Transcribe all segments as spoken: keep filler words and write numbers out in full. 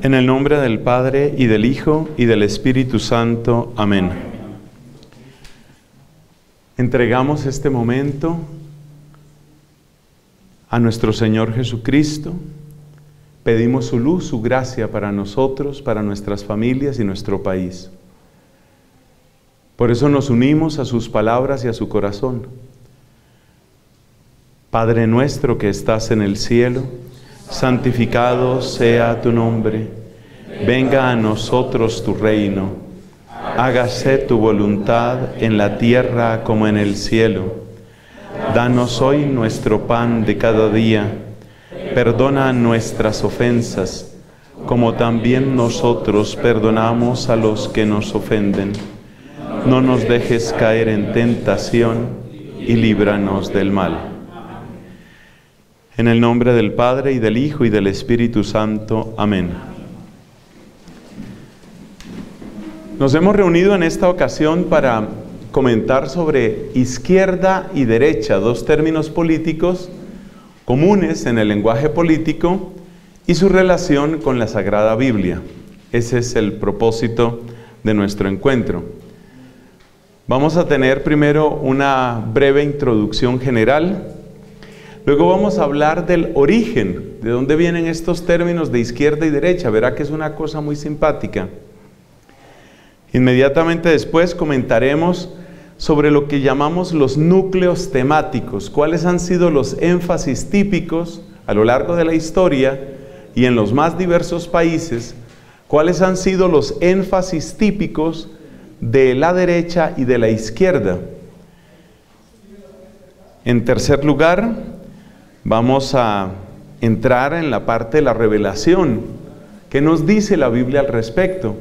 En el nombre del Padre, y del Hijo, y del Espíritu Santo. Amén. Entregamos este momento a nuestro Señor Jesucristo. Pedimos su luz, su gracia para nosotros, para nuestras familias y nuestro país. Por eso nos unimos a sus palabras y a su corazón. Padre nuestro que estás en el cielo, santificado sea tu nombre. Venga a nosotros tu reino. Hágase tu voluntad en la tierra como en el cielo. Danos hoy nuestro pan de cada día. Perdona nuestras ofensas, como también nosotros perdonamos a los que nos ofenden. No nos dejes caer en tentación y líbranos del mal. En el nombre del Padre, y del Hijo, y del Espíritu Santo. Amén. Nos hemos reunido en esta ocasión para comentar sobre izquierda y derecha, dos términos políticos comunes en el lenguaje político y su relación con la Sagrada Biblia. Ese es el propósito de nuestro encuentro. Vamos a tener primero una breve introducción general. Luego vamos a hablar del origen, de dónde vienen estos términos de izquierda y derecha. Verá que es una cosa muy simpática. Inmediatamente después comentaremos sobre lo que llamamos los núcleos temáticos, cuáles han sido los énfasis típicos a lo largo de la historia y en los más diversos países, cuáles han sido los énfasis típicos de la derecha y de la izquierda. En tercer lugar, vamos a entrar en la parte de la revelación. ¿Qué nos dice la Biblia al respecto?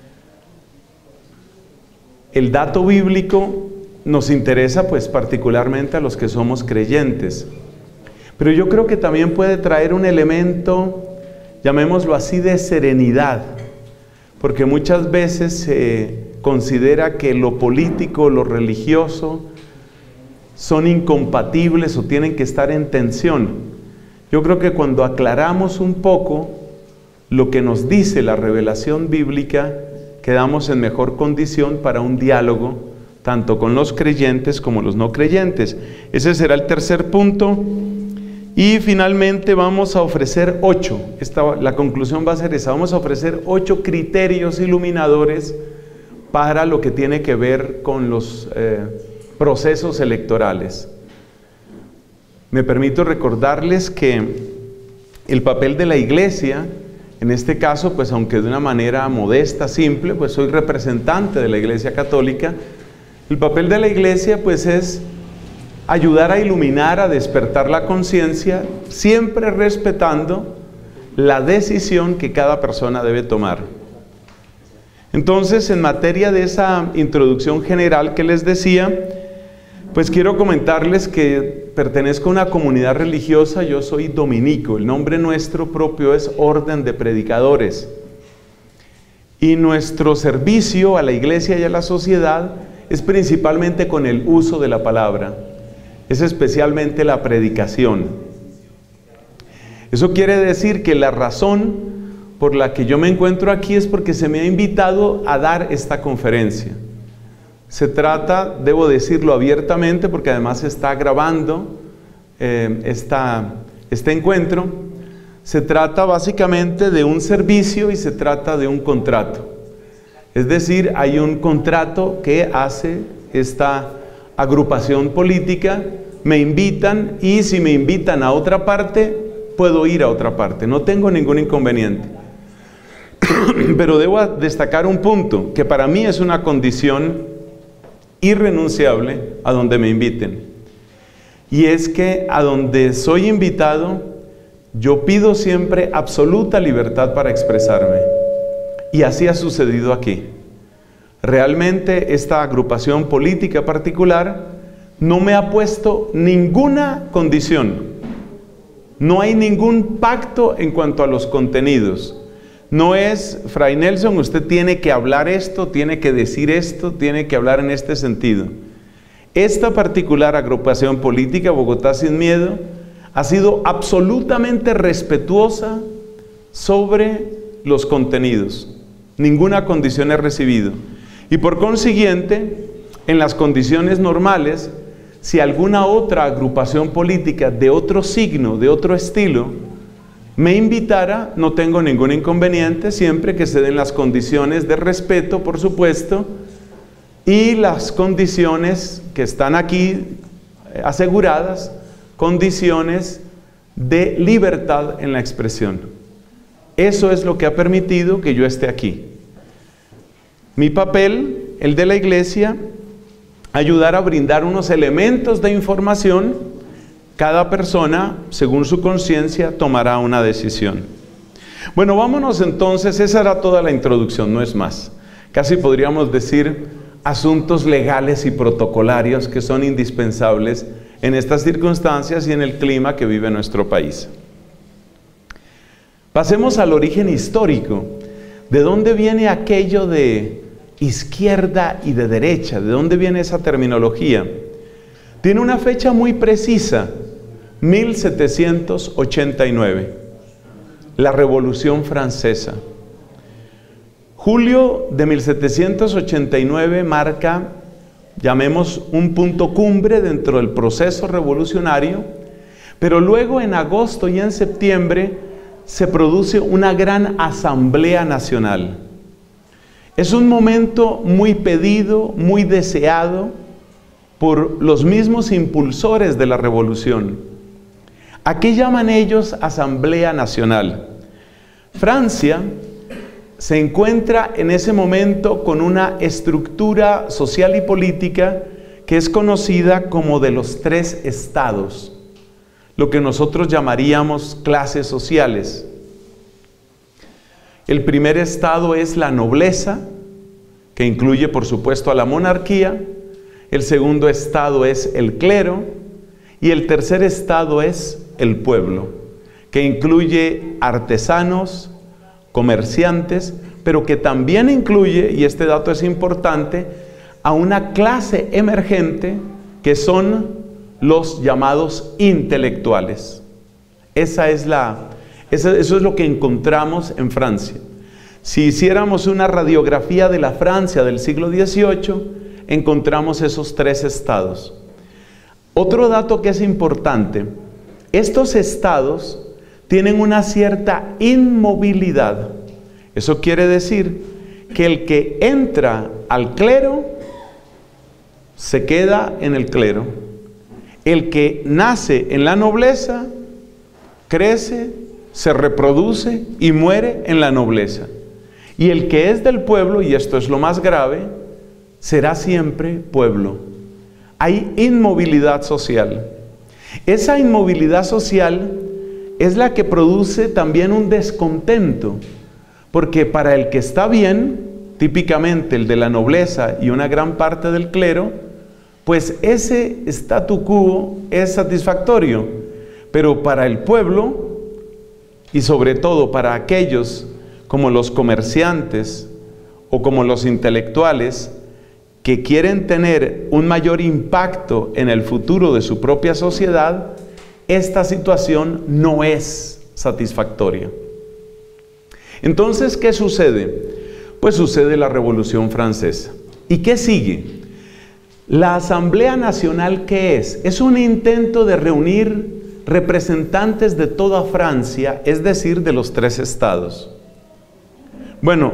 El dato bíblico nos interesa pues particularmente a los que somos creyentes, pero yo creo que también puede traer un elemento, llamémoslo así, de serenidad, porque muchas veces se considera que lo político, lo religioso son incompatibles o tienen que estar en tensión. Yo creo que cuando aclaramos un poco lo que nos dice la revelación bíblica, quedamos en mejor condición para un diálogo, tanto con los creyentes como los no creyentes. Ese será el tercer punto. Y finalmente vamos a ofrecer ocho, esta, la conclusión va a ser esa, vamos a ofrecer ocho criterios iluminadores para lo que tiene que ver con los eh, procesos electorales. Me permito recordarles que el papel de la Iglesia, en este caso, pues aunque de una manera modesta, simple, pues soy representante de la Iglesia Católica. El papel de la Iglesia pues es ayudar a iluminar, a despertar la conciencia, siempre respetando la decisión que cada persona debe tomar. Entonces, en materia de esa introducción general que les decía, pues quiero comentarles que pertenezco a una comunidad religiosa. Yo soy dominico, el nombre nuestro propio es Orden de Predicadores. Y nuestro servicio a la iglesia y a la sociedad es principalmente con el uso de la palabra, es especialmente la predicación. Eso quiere decir que la razón por la que yo me encuentro aquí es porque se me ha invitado a dar esta conferencia. Se trata, debo decirlo abiertamente, porque además se está grabando eh, esta, este encuentro, se trata básicamente de un servicio y se trata de un contrato. Es decir, hay un contrato que hace esta agrupación política, me invitan y si me invitan a otra parte, puedo ir a otra parte, no tengo ningún inconveniente. Pero debo destacar un punto, que para mí es una condición irrenunciable a donde me inviten, y es que a donde soy invitado yo pido siempre absoluta libertad para expresarme, y así ha sucedido aquí. Realmente esta agrupación política particular no me ha puesto ninguna condición, no hay ningún pacto en cuanto a los contenidos. No es, Fray Nelson, usted tiene que hablar esto, tiene que decir esto, tiene que hablar en este sentido. Esta particular agrupación política, Bogotá Sin Miedo, ha sido absolutamente respetuosa sobre los contenidos. Ninguna condición es recibido. Y por consiguiente, en las condiciones normales, si alguna otra agrupación política de otro signo, de otro estilo, me invitara, no tengo ningún inconveniente, siempre que se den las condiciones de respeto, por supuesto, y las condiciones que están aquí aseguradas, condiciones de libertad en la expresión. Eso es lo que ha permitido que yo esté aquí. Mi papel, el de la iglesia, ayudar a brindar unos elementos de información. Cada persona, según su conciencia, tomará una decisión. Bueno, vámonos entonces, esa era toda la introducción, no es más. Casi podríamos decir asuntos legales y protocolarios que son indispensables en estas circunstancias y en el clima que vive nuestro país. Pasemos al origen histórico. ¿De dónde viene aquello de izquierda y de derecha? ¿De dónde viene esa terminología? Tiene una fecha muy precisa, mil setecientos ochenta y nueve, la Revolución Francesa. Julio de mil setecientos ochenta y nueve marca, llamemos, un punto cumbre dentro del proceso revolucionario, pero luego en agosto y en septiembre se produce una gran asamblea nacional. Es un momento muy pedido, muy deseado por los mismos impulsores de la revolución. ¿A qué llaman ellos Asamblea Nacional? Francia se encuentra en ese momento con una estructura social y política que es conocida como de los tres estados, lo que nosotros llamaríamos clases sociales. El primer estado es la nobleza, que incluye por supuesto a la monarquía. El segundo estado es el clero y el tercer estado es el pueblo, que incluye artesanos, comerciantes, pero que también incluye, y este dato es importante, a una clase emergente que son los llamados intelectuales. Esa es la, eso, eso es lo que encontramos en Francia. Si hiciéramos una radiografía de la Francia del siglo dieciocho, encontramos esos tres estados. Otro dato que es importante, estos estados tienen una cierta inmovilidad. Eso quiere decir que el que entra al clero se queda en el clero. El que nace en la nobleza crece, se reproduce y muere en la nobleza. Y el que es del pueblo, y esto es lo más grave, será siempre pueblo. Hay inmovilidad social. Esa inmovilidad social es la que produce también un descontento, porque para el que está bien, típicamente el de la nobleza y una gran parte del clero, pues ese statu quo es satisfactorio, pero para el pueblo, y sobre todo para aquellos como los comerciantes o como los intelectuales, que quieren tener un mayor impacto en el futuro de su propia sociedad, esta situación no es satisfactoria. Entonces, ¿qué sucede? Pues sucede la Revolución Francesa. ¿Y qué sigue? La Asamblea Nacional, ¿qué es? Es un intento de reunir representantes de toda Francia, es decir, de los tres estados. Bueno,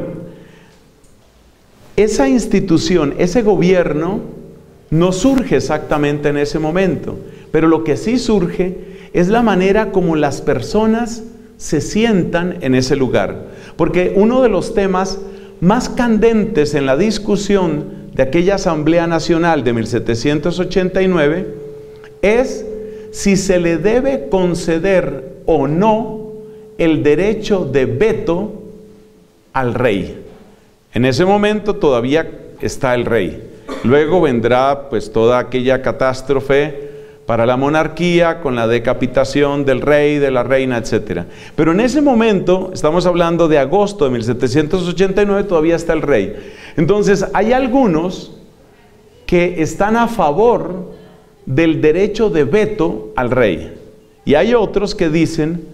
esa institución, ese gobierno, no surge exactamente en ese momento, pero lo que sí surge es la manera como las personas se sientan en ese lugar. Porque uno de los temas más candentes en la discusión de aquella Asamblea Nacional de mil setecientos ochenta y nueve es si se le debe conceder o no el derecho de veto al rey. En ese momento todavía está el rey. Luego vendrá pues toda aquella catástrofe para la monarquía con la decapitación del rey, de la reina, etcétera. Pero en ese momento, estamos hablando de agosto de mil setecientos ochenta y nueve, todavía está el rey. Entonces hay algunos que están a favor del derecho de veto al rey. Y hay otros que dicen,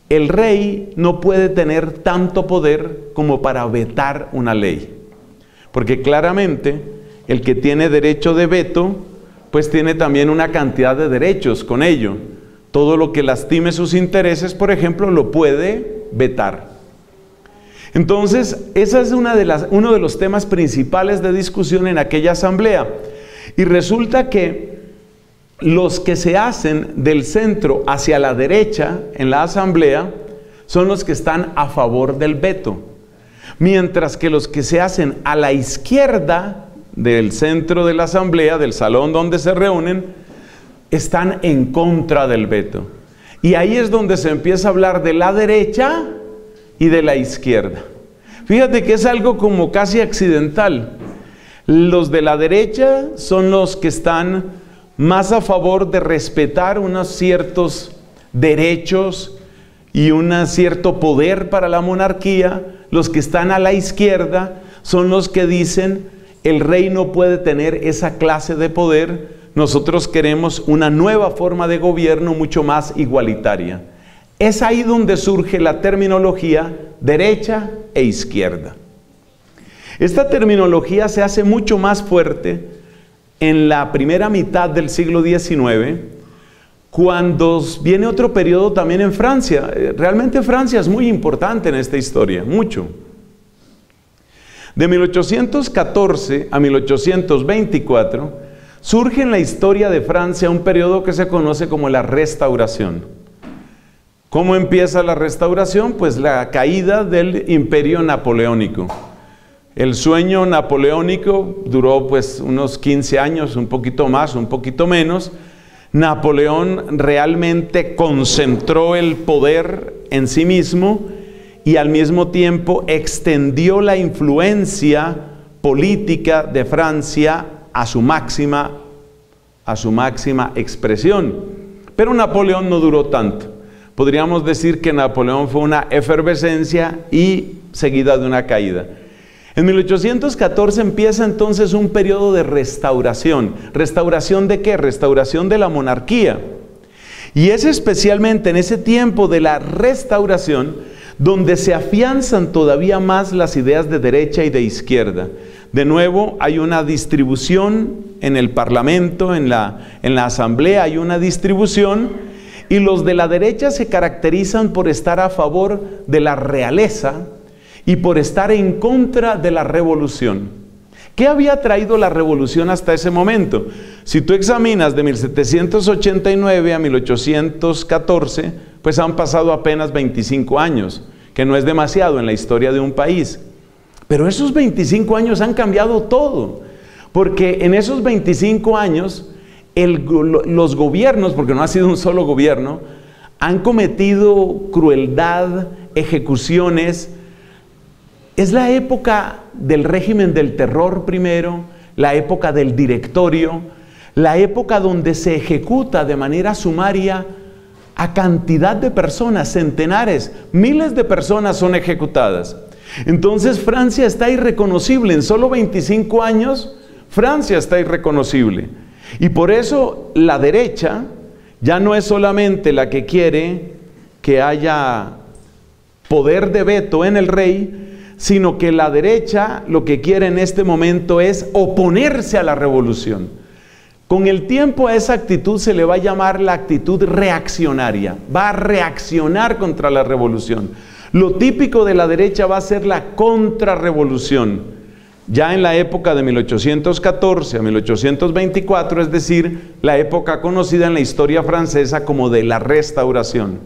el rey no puede tener tanto poder como para vetar una ley. Porque claramente el que tiene derecho de veto, pues tiene también una cantidad de derechos con ello. Todo lo que lastime sus intereses, por ejemplo, lo puede vetar. Entonces, ese es una de las, uno de los temas principales de discusión en aquella asamblea. Y resulta que los que se hacen del centro hacia la derecha en la asamblea son los que están a favor del veto, mientras que los que se hacen a la izquierda del centro de la asamblea, del salón donde se reúnen, están en contra del veto. Y ahí es donde se empieza a hablar de la derecha y de la izquierda. Fíjate que es algo como casi accidental. Los de la derecha son los que están más a favor de respetar unos ciertos derechos y un cierto poder para la monarquía. Los que están a la izquierda son los que dicen: el rey no puede tener esa clase de poder, nosotros queremos una nueva forma de gobierno mucho más igualitaria. Es ahí donde surge la terminología derecha e izquierda. Esta terminología se hace mucho más fuerte en la primera mitad del siglo diecinueve, cuando viene otro periodo también en Francia. Realmente Francia es muy importante en esta historia, mucho. De mil ochocientos catorce a mil ochocientos veinticuatro surge en la historia de Francia un periodo que se conoce como la Restauración. ¿Cómo empieza la Restauración? Pues la caída del Imperio Napoleónico. El sueño napoleónico duró pues unos quince años, un poquito más, un poquito menos. Napoleón realmente concentró el poder en sí mismo y al mismo tiempo extendió la influencia política de Francia a su máxima, a su máxima expresión. Pero Napoleón no duró tanto. Podríamos decir que Napoleón fue una efervescencia y seguida de una caída. En mil ochocientos catorce empieza entonces un periodo de restauración. ¿Restauración de qué? Restauración de la monarquía. Y es especialmente en ese tiempo de la restauración donde se afianzan todavía más las ideas de derecha y de izquierda. De nuevo, hay una distribución en el parlamento, en la, en la asamblea, hay una distribución, y los de la derecha se caracterizan por estar a favor de la realeza y por estar en contra de la revolución. ¿Qué había traído la revolución hasta ese momento? Si tú examinas de mil setecientos ochenta y nueve a mil ochocientos catorce, pues han pasado apenas veinticinco años, que no es demasiado en la historia de un país. Pero esos veinticinco años han cambiado todo, porque en esos veinticinco años el, los gobiernos, porque no ha sido un solo gobierno, han cometido crueldad, ejecuciones. Es la época del régimen del terror primero, la época del directorio, la época donde se ejecuta de manera sumaria a cantidad de personas, centenares, miles de personas son ejecutadas. Entonces Francia está irreconocible, en solo veinticinco años Francia está irreconocible. Y por eso la derecha ya no es solamente la que quiere que haya poder de veto en el rey, sino que la derecha lo que quiere en este momento es oponerse a la revolución. Con el tiempo a esa actitud se le va a llamar la actitud reaccionaria. Va a reaccionar contra la revolución. Lo típico de la derecha va a ser la contrarrevolución. Ya en la época de mil ochocientos catorce a mil ochocientos veinticuatro, es decir, la época conocida en la historia francesa como de la Restauración.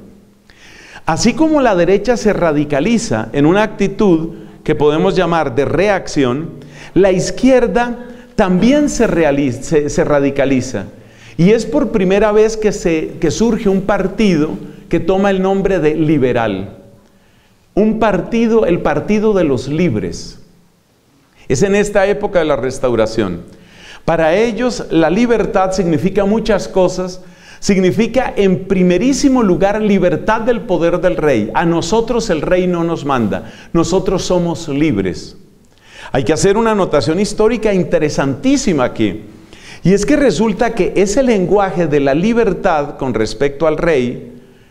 Así como la derecha se radicaliza en una actitud que podemos llamar de reacción, la izquierda también se, realiza, se, se radicaliza. Y es por primera vez que, se, que surge un partido que toma el nombre de liberal. Un partido, el partido de los libres. Es en esta época de la Restauración. Para ellos la libertad significa muchas cosas. Significa en primerísimo lugar libertad del poder del rey. A nosotros el rey no nos manda. Nosotros somos libres. Hay que hacer una anotación histórica interesantísima aquí. Y es que resulta que ese lenguaje de la libertad con respecto al rey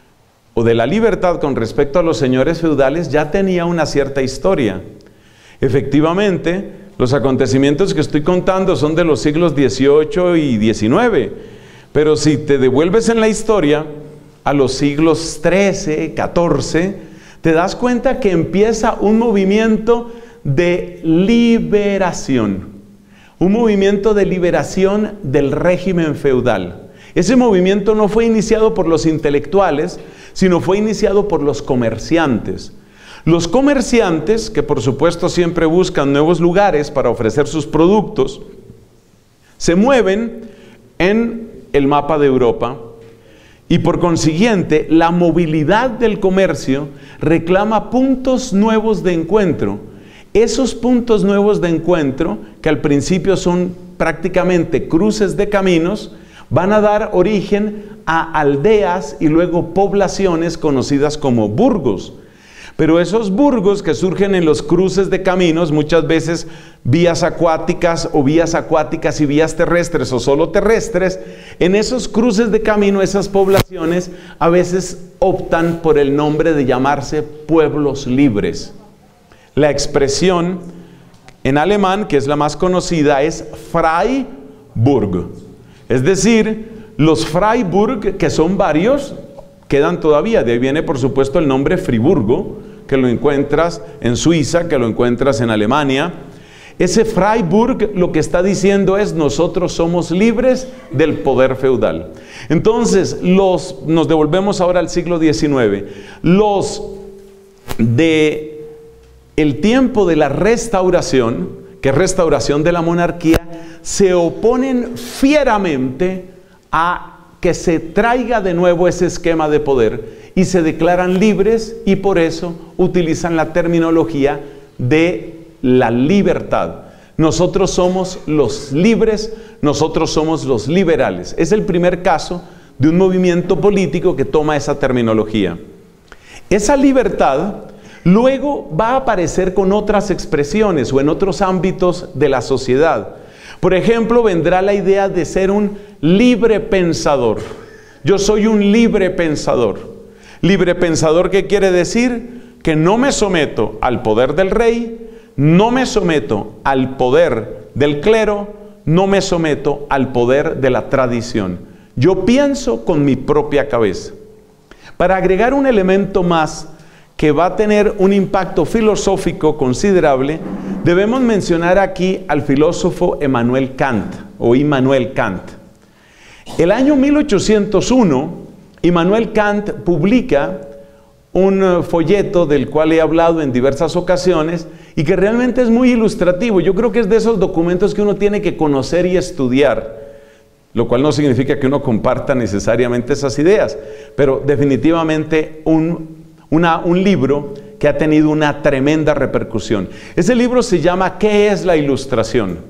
o de la libertad con respecto a los señores feudales ya tenía una cierta historia. Efectivamente, los acontecimientos que estoy contando son de los siglos dieciocho y diecinueve, pero si te devuelves en la historia a los siglos trece, catorce, te das cuenta que empieza un movimiento de liberación, un movimiento de liberación del régimen feudal. Ese movimiento no fue iniciado por los intelectuales, sino fue iniciado por los comerciantes. Los comerciantes, que por supuesto siempre buscan nuevos lugares para ofrecer sus productos, se mueven en el mapa de Europa y por consiguiente la movilidad del comercio reclama puntos nuevos de encuentro. Esos puntos nuevos de encuentro, que al principio son prácticamente cruces de caminos, van a dar origen a aldeas y luego poblaciones conocidas como burgos. Pero esos burgos que surgen en los cruces de caminos, muchas veces vías acuáticas o vías acuáticas y vías terrestres o solo terrestres, en esos cruces de camino, esas poblaciones a veces optan por el nombre de llamarse pueblos libres. La expresión en alemán, que es la más conocida, es Freiburg. Es decir, los Freiburg, que son varios, quedan todavía. De ahí viene, por supuesto, el nombre Friburgo, que lo encuentras en Suiza, que lo encuentras en Alemania. Ese Freiburg lo que está diciendo es: nosotros somos libres del poder feudal. Entonces, los, nos devolvemos ahora al siglo diecinueve. Los de el tiempo de la restauración, que es restauración de la monarquía, se oponen fieramente a que se traiga de nuevo ese esquema de poder y se declaran libres, y por eso utilizan la terminología de la libertad. Nosotros somos los libres, nosotros somos los liberales. Es el primer caso de un movimiento político que toma esa terminología. Esa libertad luego va a aparecer con otras expresiones o en otros ámbitos de la sociedad. Por ejemplo, vendrá la idea de ser un libre pensador. Yo soy un libre pensador. Libre pensador, ¿qué quiere decir? Que no me someto al poder del rey, no me someto al poder del clero, no me someto al poder de la tradición. Yo pienso con mi propia cabeza. Para agregar un elemento más que va a tener un impacto filosófico considerable, debemos mencionar aquí al filósofo Emmanuel Kant, o Immanuel Kant. El año mil ochocientos uno, Immanuel Kant publica un folleto del cual he hablado en diversas ocasiones y que realmente es muy ilustrativo. Yo creo que es de esos documentos que uno tiene que conocer y estudiar, lo cual no significa que uno comparta necesariamente esas ideas, pero definitivamente un Una, un libro que ha tenido una tremenda repercusión. Ese libro se llama ¿Qué es la ilustración?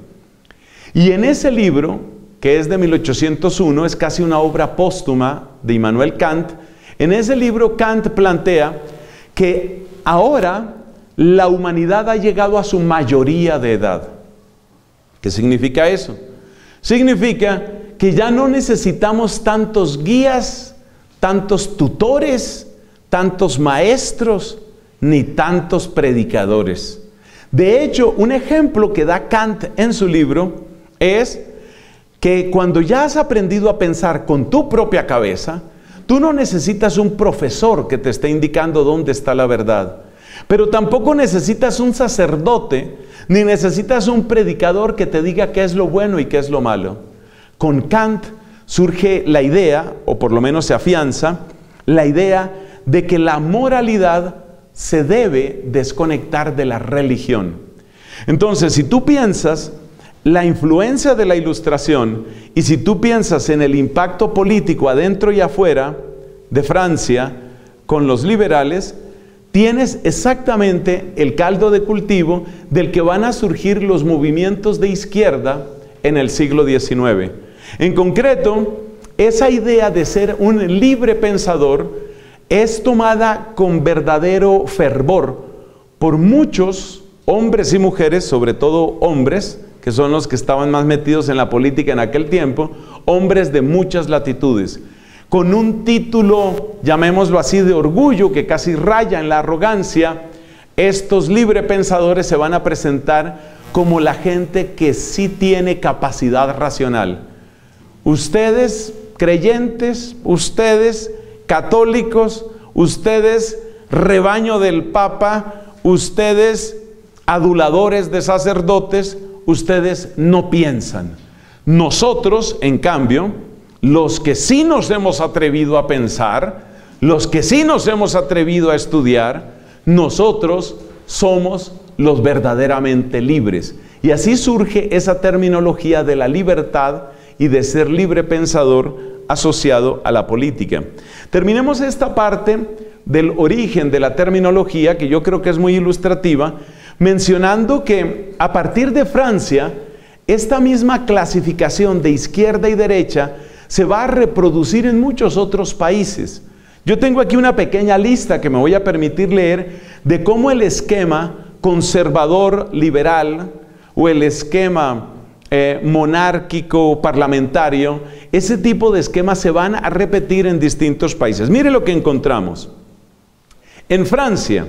Y en ese libro, que es de mil ochocientos uno, es casi una obra póstuma de Immanuel Kant. En ese libro Kant plantea que ahora la humanidad ha llegado a su mayoría de edad. ¿Qué significa eso? Significa que ya no necesitamos tantos guías, tantos tutores, tantos maestros, ni tantos predicadores. De hecho, un ejemplo que da Kant en su libro es que cuando ya has aprendido a pensar con tu propia cabeza, tú no necesitas un profesor que te esté indicando dónde está la verdad, pero tampoco necesitas un sacerdote, ni necesitas un predicador que te diga qué es lo bueno y qué es lo malo. Con Kant surge la idea, o por lo menos se afianza, la idea de que la moralidad se debe desconectar de la religión. Entonces, si tú piensas la influencia de la Ilustración y si tú piensas en el impacto político adentro y afuera de Francia con los liberales, tienes exactamente el caldo de cultivo del que van a surgir los movimientos de izquierda en el siglo diecinueve. En concreto, esa idea de ser un libre pensador es tomada con verdadero fervor por muchos hombres y mujeres, sobre todo hombres, que son los que estaban más metidos en la política en aquel tiempo, hombres de muchas latitudes. con un título, llamémoslo así, de orgullo, que casi raya en la arrogancia, estos librepensadores se van a presentar como la gente que sí tiene capacidad racional. Ustedes, creyentes, ustedes, católicos, ustedes, rebaño del Papa, ustedes, aduladores de sacerdotes, ustedes no piensan. Nosotros, en cambio, los que sí nos hemos atrevido a pensar, los que sí nos hemos atrevido a estudiar, nosotros somos los verdaderamente libres. Y así surge esa terminología de la libertad y de ser libre pensador asociado a la política. Terminemos esta parte del origen de la terminología, que yo creo que es muy ilustrativa, mencionando que a partir de Francia, esta misma clasificación de izquierda y derecha se va a reproducir en muchos otros países. Yo tengo aquí una pequeña lista que me voy a permitir leer de cómo el esquema conservador liberal o el esquema eh, monárquico parlamentario, ese tipo de esquemas se van a repetir en distintos países. Mire lo que encontramos. En Francia,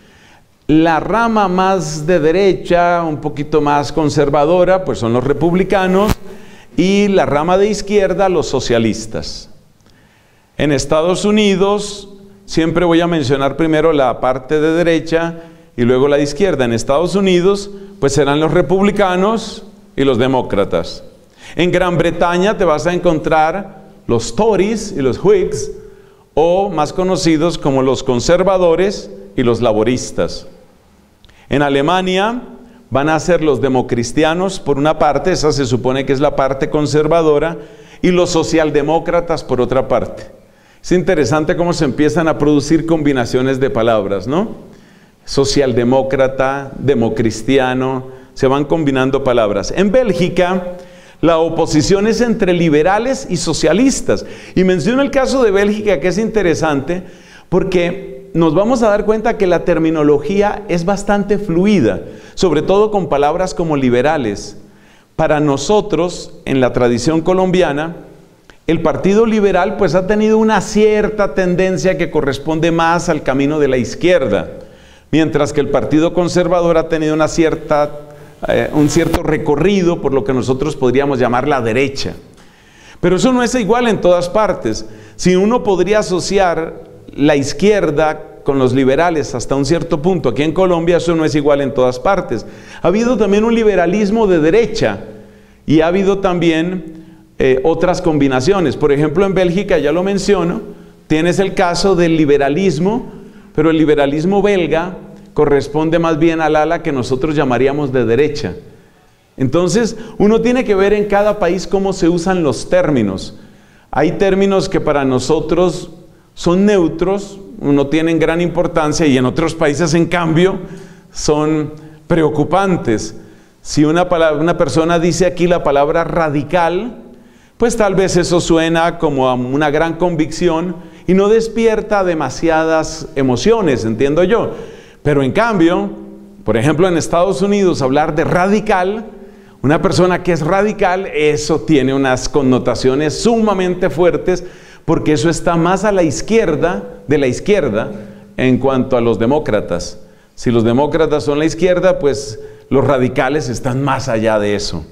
la rama más de derecha, un poquito más conservadora, pues son los republicanos, y la rama de izquierda, los socialistas. En Estados Unidos, siempre voy a mencionar primero la parte de derecha y luego la de izquierda. En Estados Unidos, pues serán los republicanos y los demócratas. En Gran Bretaña te vas a encontrar los Tories y los Whigs, o más conocidos como los conservadores y los laboristas. En Alemania van a ser los democristianos por una parte, esa se supone que es la parte conservadora, y los socialdemócratas por otra parte. Es interesante cómo se empiezan a producir combinaciones de palabras, ¿no? Socialdemócrata, democristiano, se van combinando palabras. En Bélgica, la oposición es entre liberales y socialistas. Y menciono el caso de Bélgica, que es interesante, porque nos vamos a dar cuenta que la terminología es bastante fluida, sobre todo con palabras como liberales. Para nosotros, en la tradición colombiana, el Partido Liberal pues ha tenido una cierta tendencia que corresponde más al camino de la izquierda, mientras que el Partido Conservador ha tenido una cierta, eh, un cierto recorrido por lo que nosotros podríamos llamar la derecha. Pero eso no es igual en todas partes. Si uno podría asociar la izquierda con los liberales hasta un cierto punto, aquí en Colombia eso no es igual en todas partes. Ha habido también un liberalismo de derecha y ha habido también Eh, otras combinaciones. Por ejemplo, en Bélgica, ya lo menciono, tienes el caso del liberalismo, pero el liberalismo belga corresponde más bien al ala que nosotros llamaríamos de derecha. Entonces, uno tiene que ver en cada país cómo se usan los términos. Hay términos que para nosotros son neutros, no tienen gran importancia, y en otros países, en cambio, son preocupantes. Si una, palabra, una persona dice aquí la palabra radical, pues tal vez eso suena como a una gran convicción y no despierta demasiadas emociones, entiendo yo. Pero en cambio, por ejemplo, en Estados Unidos, hablar de radical, una persona que es radical, eso tiene unas connotaciones sumamente fuertes, porque eso está más a la izquierda, de la izquierda, en cuanto a los demócratas. Si los demócratas son la izquierda, pues los radicales están más allá de eso.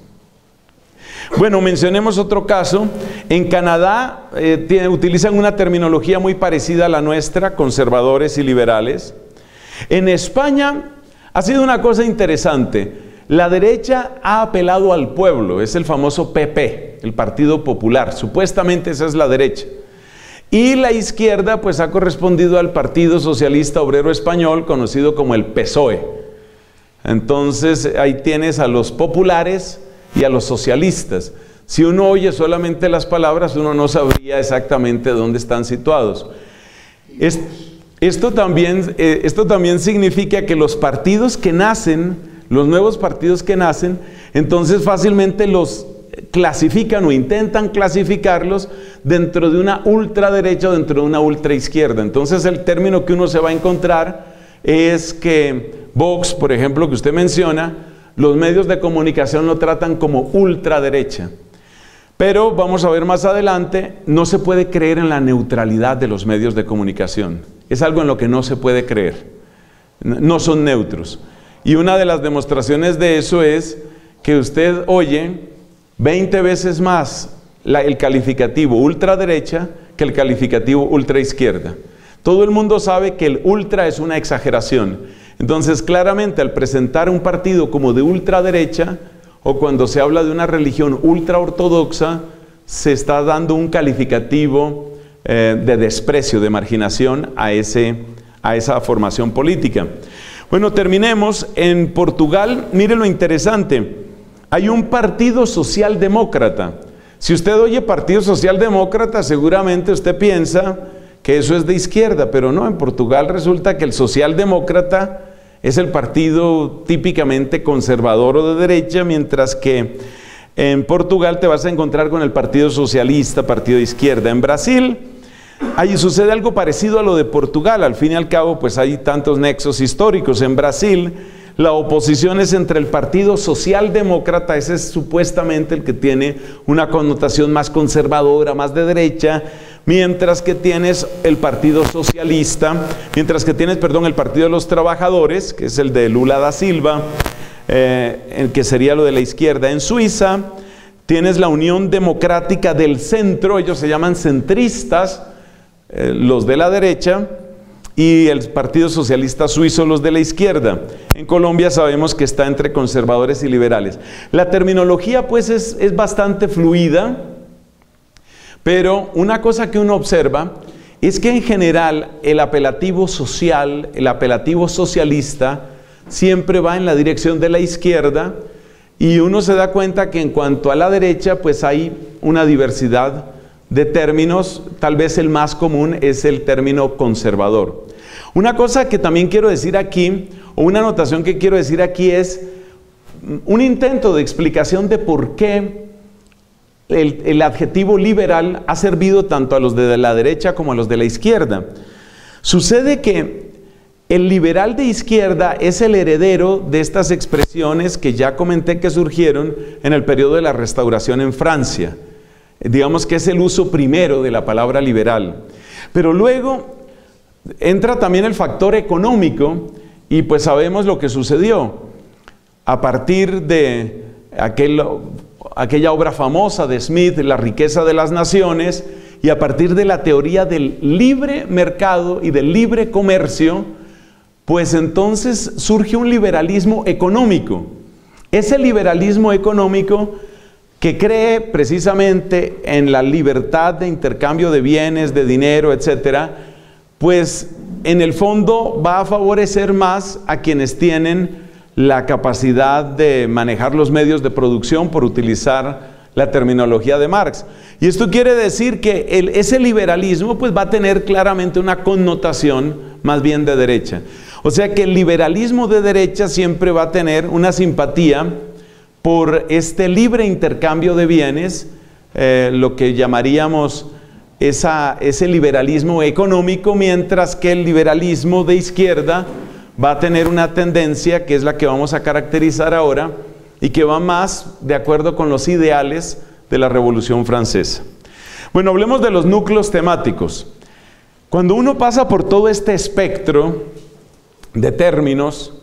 Bueno, mencionemos otro caso. En Canadá eh, tiene, utilizan una terminología muy parecida a la nuestra, conservadores y liberales. En España ha sido una cosa interesante. La derecha ha apelado al pueblo, es el famoso P P, el Partido Popular. Supuestamente esa es la derecha. Y la izquierda pues ha correspondido al Partido Socialista Obrero Español, conocido como el P S O E. Entonces ahí tienes a los populares y a los socialistas. Si uno oye solamente las palabras, uno no sabría exactamente dónde están situados. Es, esto, también, eh, esto también significa que los partidos que nacen, los nuevos partidos que nacen, entonces fácilmente los clasifican o intentan clasificarlos dentro de una ultraderecha o dentro de una ultraizquierda. Entonces el término que uno se va a encontrar es que Vox, por ejemplo, que usted menciona, los medios de comunicación lo tratan como ultraderecha. Pero vamos a ver más adelante, no se puede creer en la neutralidad de los medios de comunicación. Es algo en lo que no se puede creer. No son neutros. Y una de las demostraciones de eso es que usted oye veinte veces más la, el calificativo ultraderecha que el calificativo ultraizquierda. Todo el mundo sabe que el ultra es una exageración. Entonces, claramente, al presentar un partido como de ultraderecha, o cuando se habla de una religión ultraortodoxa, se está dando un calificativo eh, de desprecio, de marginación a, ese, a esa formación política. Bueno, terminemos. En Portugal, mire lo interesante, hay un partido socialdemócrata. Si usted oye partido socialdemócrata, seguramente usted piensa que eso es de izquierda, pero no, en Portugal resulta que el socialdemócrata es el partido típicamente conservador o de derecha, mientras que en Portugal te vas a encontrar con el Partido Socialista, partido de izquierda. En Brasil, ahí sucede algo parecido a lo de Portugal. Al fin y al cabo, pues hay tantos nexos históricos. En Brasil, la oposición es entre el Partido Socialdemócrata, ese es supuestamente el que tiene una connotación más conservadora, más de derecha, mientras que tienes el Partido Socialista, mientras que tienes, perdón, el Partido de los Trabajadores, que es el de Lula da Silva, eh, el que sería lo de la izquierda. En Suiza tienes la Unión Democrática del Centro, ellos se llaman centristas, eh, los de la derecha, y el Partido Socialista Suizo, los de la izquierda. En Colombia sabemos que está entre conservadores y liberales. La terminología pues es, es bastante fluida, pero una cosa que uno observa es que en general el apelativo social, el apelativo socialista, siempre va en la dirección de la izquierda, y uno se da cuenta que en cuanto a la derecha pues hay una diversidad de términos. Tal vez el más común es el término conservador. Una cosa que también quiero decir aquí, o una anotación que quiero decir aquí, es un intento de explicación de por qué el, el adjetivo liberal ha servido tanto a los de la derecha como a los de la izquierda. Sucede que el liberal de izquierda es el heredero de estas expresiones que ya comenté que surgieron en el periodo de la Restauración en Francia. Digamos que es el uso primero de la palabra liberal. Pero luego entra también el factor económico, y pues sabemos lo que sucedió. A partir de aquel, aquella obra famosa de Smith, La riqueza de las naciones, y a partir de la teoría del libre mercado y del libre comercio, pues entonces surge un liberalismo económico. Ese liberalismo económico que cree precisamente en la libertad de intercambio de bienes, de dinero, etcétera, pues en el fondo va a favorecer más a quienes tienen la capacidad de manejar los medios de producción, por utilizar la terminología de Marx. Y esto quiere decir que el, ese liberalismo pues va a tener claramente una connotación más bien de derecha. O sea que el liberalismo de derecha siempre va a tener una simpatía por este libre intercambio de bienes, eh, lo que llamaríamos esa, ese liberalismo económico, mientras que el liberalismo de izquierda va a tener una tendencia que es la que vamos a caracterizar ahora, y que va más de acuerdo con los ideales de la Revolución Francesa. Bueno, hablemos de los núcleos temáticos. Cuando uno pasa por todo este espectro de términos,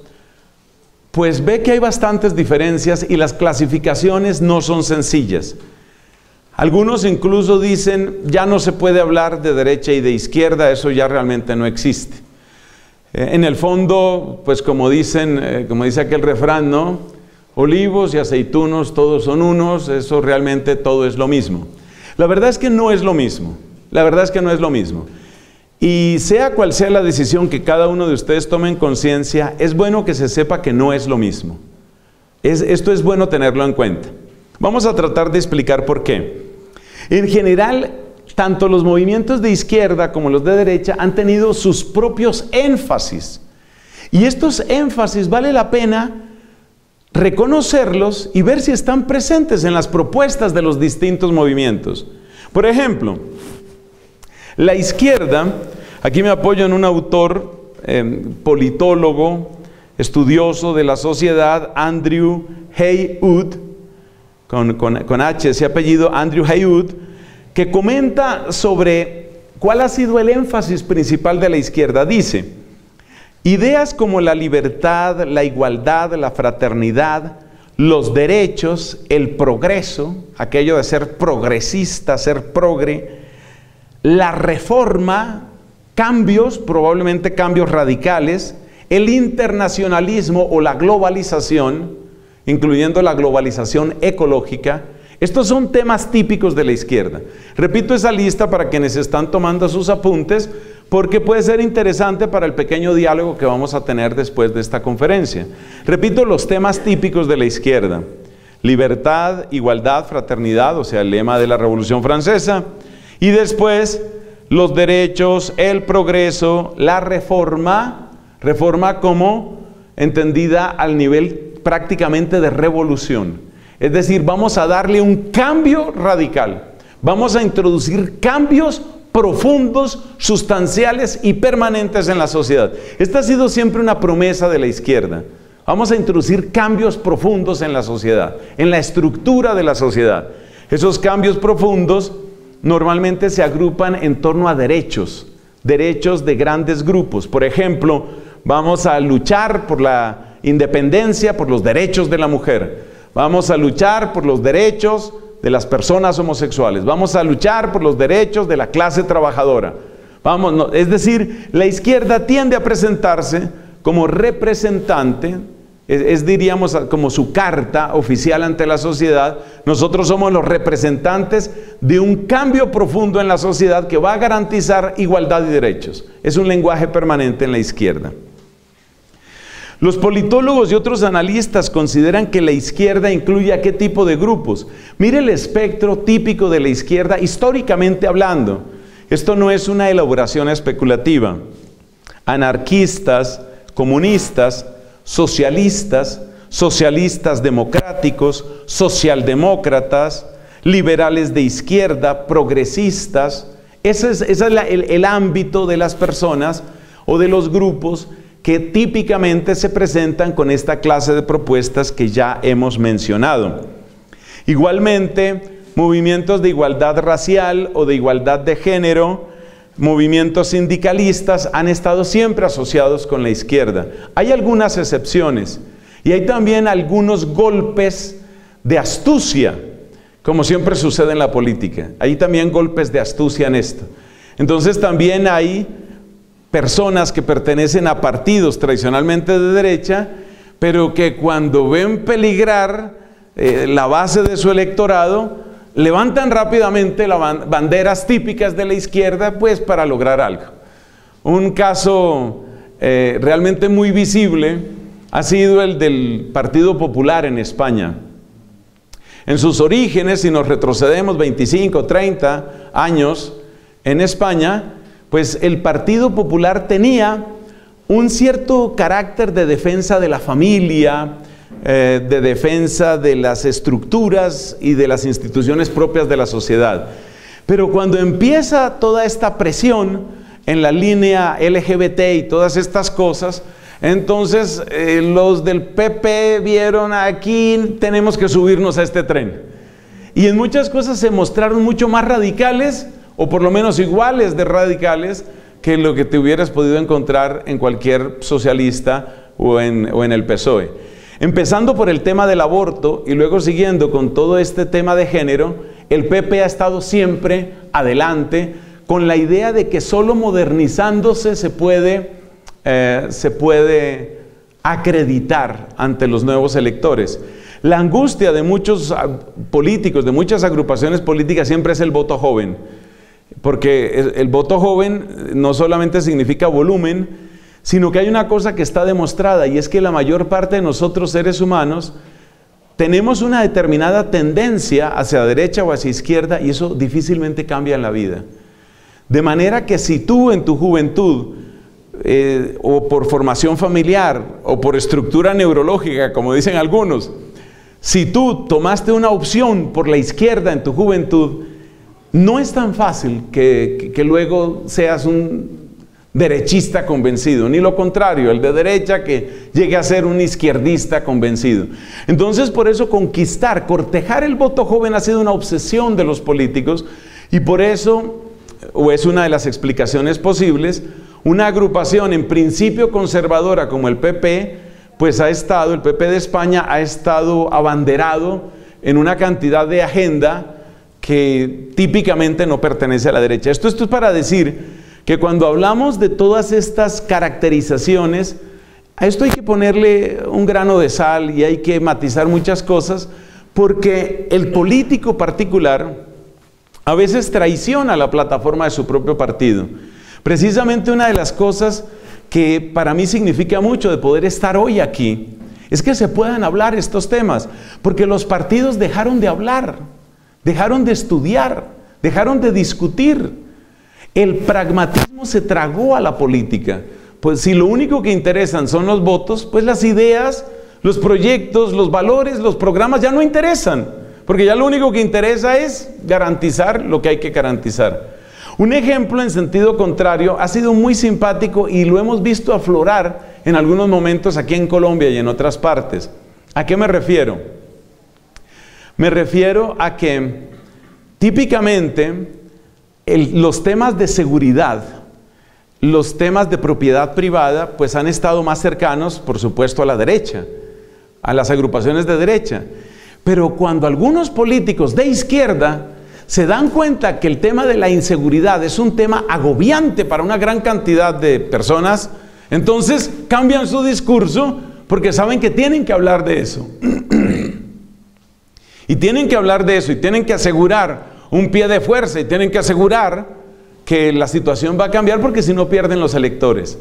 pues ve que hay bastantes diferencias y las clasificaciones no son sencillas. Algunos incluso dicen, ya no se puede hablar de derecha y de izquierda, eso ya realmente no existe. Eh, en el fondo, pues como dicen, eh, como dice aquel refrán, ¿no? Olivos y aceitunos, todos son unos, eso realmente todo es lo mismo. La verdad es que no es lo mismo, la verdad es que no es lo mismo. Y sea cual sea la decisión que cada uno de ustedes tome en conciencia, es bueno que se sepa que no es lo mismo. Es, esto es bueno tenerlo en cuenta. Vamos a tratar de explicar por qué. En general, tanto los movimientos de izquierda como los de derecha han tenido sus propios énfasis. Y estos énfasis vale la pena reconocerlos y ver si están presentes en las propuestas de los distintos movimientos. Por ejemplo, la izquierda, aquí me apoyo en un autor, eh, politólogo, estudioso de la sociedad, Andrew Haywood, con, con, con H, ese apellido, Andrew Haywood, que comenta sobre cuál ha sido el énfasis principal de la izquierda. Dice: ideas como la libertad, la igualdad, la fraternidad, los derechos, el progreso, aquello de ser progresista, ser progre, la reforma, cambios, probablemente cambios radicales, el internacionalismo o la globalización, incluyendo la globalización ecológica. Estos son temas típicos de la izquierda. Repito esa lista para quienes están tomando sus apuntes, porque puede ser interesante para el pequeño diálogo que vamos a tener después de esta conferencia. Repito los temas típicos de la izquierda: libertad, igualdad, fraternidad, o sea, el lema de la Revolución Francesa, y después los derechos, el progreso, la reforma, reforma como entendida al nivel prácticamente de revolución. Es decir, vamos a darle un cambio radical, vamos a introducir cambios profundos, sustanciales y permanentes en la sociedad. Esta ha sido siempre una promesa de la izquierda. Vamos a introducir cambios profundos en la sociedad, en la estructura de la sociedad. Esos cambios profundos normalmente se agrupan en torno a derechos, derechos de grandes grupos. Por ejemplo, vamos a luchar por la independencia, por los derechos de la mujer. Vamos a luchar por los derechos de las personas homosexuales. Vamos a luchar por los derechos de la clase trabajadora. Vamos, no, es decir, la izquierda tiende a presentarse como representante, es, es diríamos como su carta oficial ante la sociedad. Nosotros somos los representantes de un cambio profundo en la sociedad que va a garantizar igualdad y derechos. Es un lenguaje permanente en la izquierda. Los politólogos y otros analistas consideran que la izquierda incluye a qué tipo de grupos. Mire el espectro típico de la izquierda históricamente hablando. Esto no es una elaboración especulativa. Anarquistas, comunistas, socialistas, socialistas democráticos, socialdemócratas, liberales de izquierda, progresistas. Ese es, ese es la, el, el ámbito de las personas o de los grupos que típicamente se presentan con esta clase de propuestas que ya hemos mencionado. Igualmente, movimientos de igualdad racial o de igualdad de género, movimientos sindicalistas han estado siempre asociados con la izquierda. Hay algunas excepciones y hay también algunos golpes de astucia, como siempre sucede en la política. Hay también golpes de astucia en esto. Entonces también hay personas que pertenecen a partidos tradicionalmente de derecha, pero que cuando ven peligrar eh, la base de su electorado, levantan rápidamente las banderas típicas de la izquierda, pues para lograr algo. Un caso eh, realmente muy visible ha sido el del Partido Popular en España. En sus orígenes, si nos retrocedemos veinticinco, treinta años en España, pues el Partido Popular tenía un cierto carácter de defensa de la familia, eh, de defensa de las estructuras y de las instituciones propias de la sociedad. Pero cuando empieza toda esta presión en la línea L G B T y todas estas cosas, entonces eh, los del P P vieron: aquí tenemos que subirnos a este tren. Y en muchas cosas se mostraron mucho más radicales, o por lo menos iguales de radicales, que lo que te hubieras podido encontrar en cualquier socialista o en, o en el P S O E. Empezando por el tema del aborto y luego siguiendo con todo este tema de género, el P P ha estado siempre adelante con la idea de que solo modernizándose se puede, eh, se puede acreditar ante los nuevos electores. La angustia de muchos políticos, de muchas agrupaciones políticas, siempre es el voto joven. Porque el, el voto joven no solamente significa volumen, sino que hay una cosa que está demostrada, y es que la mayor parte de nosotros seres humanos tenemos una determinada tendencia hacia derecha o hacia izquierda, y eso difícilmente cambia en la vida. De manera que si tú en tu juventud, eh, o por formación familiar, o por estructura neurológica, como dicen algunos, si tú tomaste una opción por la izquierda en tu juventud, no es tan fácil que, que, que luego seas un derechista convencido, ni lo contrario, el de derecha que, llegue a ser un izquierdista convencido. Entonces, por eso conquistar, cortejar el voto joven ha sido una obsesión de los políticos, y por eso, o es una de las explicaciones posibles, una agrupación en principio conservadora como el P P, pues ha estado, el P P de España ha estado abanderado en una cantidad de agenda que típicamente no pertenece a la derecha. Esto, esto es para decir que cuando hablamos de todas estas caracterizaciones, a esto hay que ponerle un grano de sal y hay que matizar muchas cosas, porque el político particular a veces traiciona la plataforma de su propio partido. Precisamente una de las cosas que para mí significa mucho de poder estar hoy aquí es que se puedan hablar estos temas, porque los partidos dejaron de hablar, dejaron de estudiar, dejaron de discutir. El pragmatismo se tragó a la política. Pues si lo único que interesan son los votos, pues las ideas, los proyectos, los valores, los programas ya no interesan, porque ya lo único que interesa es garantizar lo que hay que garantizar. Un ejemplo en sentido contrario ha sido muy simpático y lo hemos visto aflorar en algunos momentos aquí en Colombia y en otras partes. ¿A qué me refiero? Me refiero a que típicamente el, los temas de seguridad, los temas de propiedad privada, pues han estado más cercanos, por supuesto, a la derecha, a las agrupaciones de derecha. Pero cuando algunos políticos de izquierda se dan cuenta que el tema de la inseguridad es un tema agobiante para una gran cantidad de personas, entonces cambian su discurso porque saben que tienen que hablar de eso. Y tienen que hablar de eso y tienen que asegurar un pie de fuerza y tienen que asegurar que la situación va a cambiar, porque si no pierden los electores.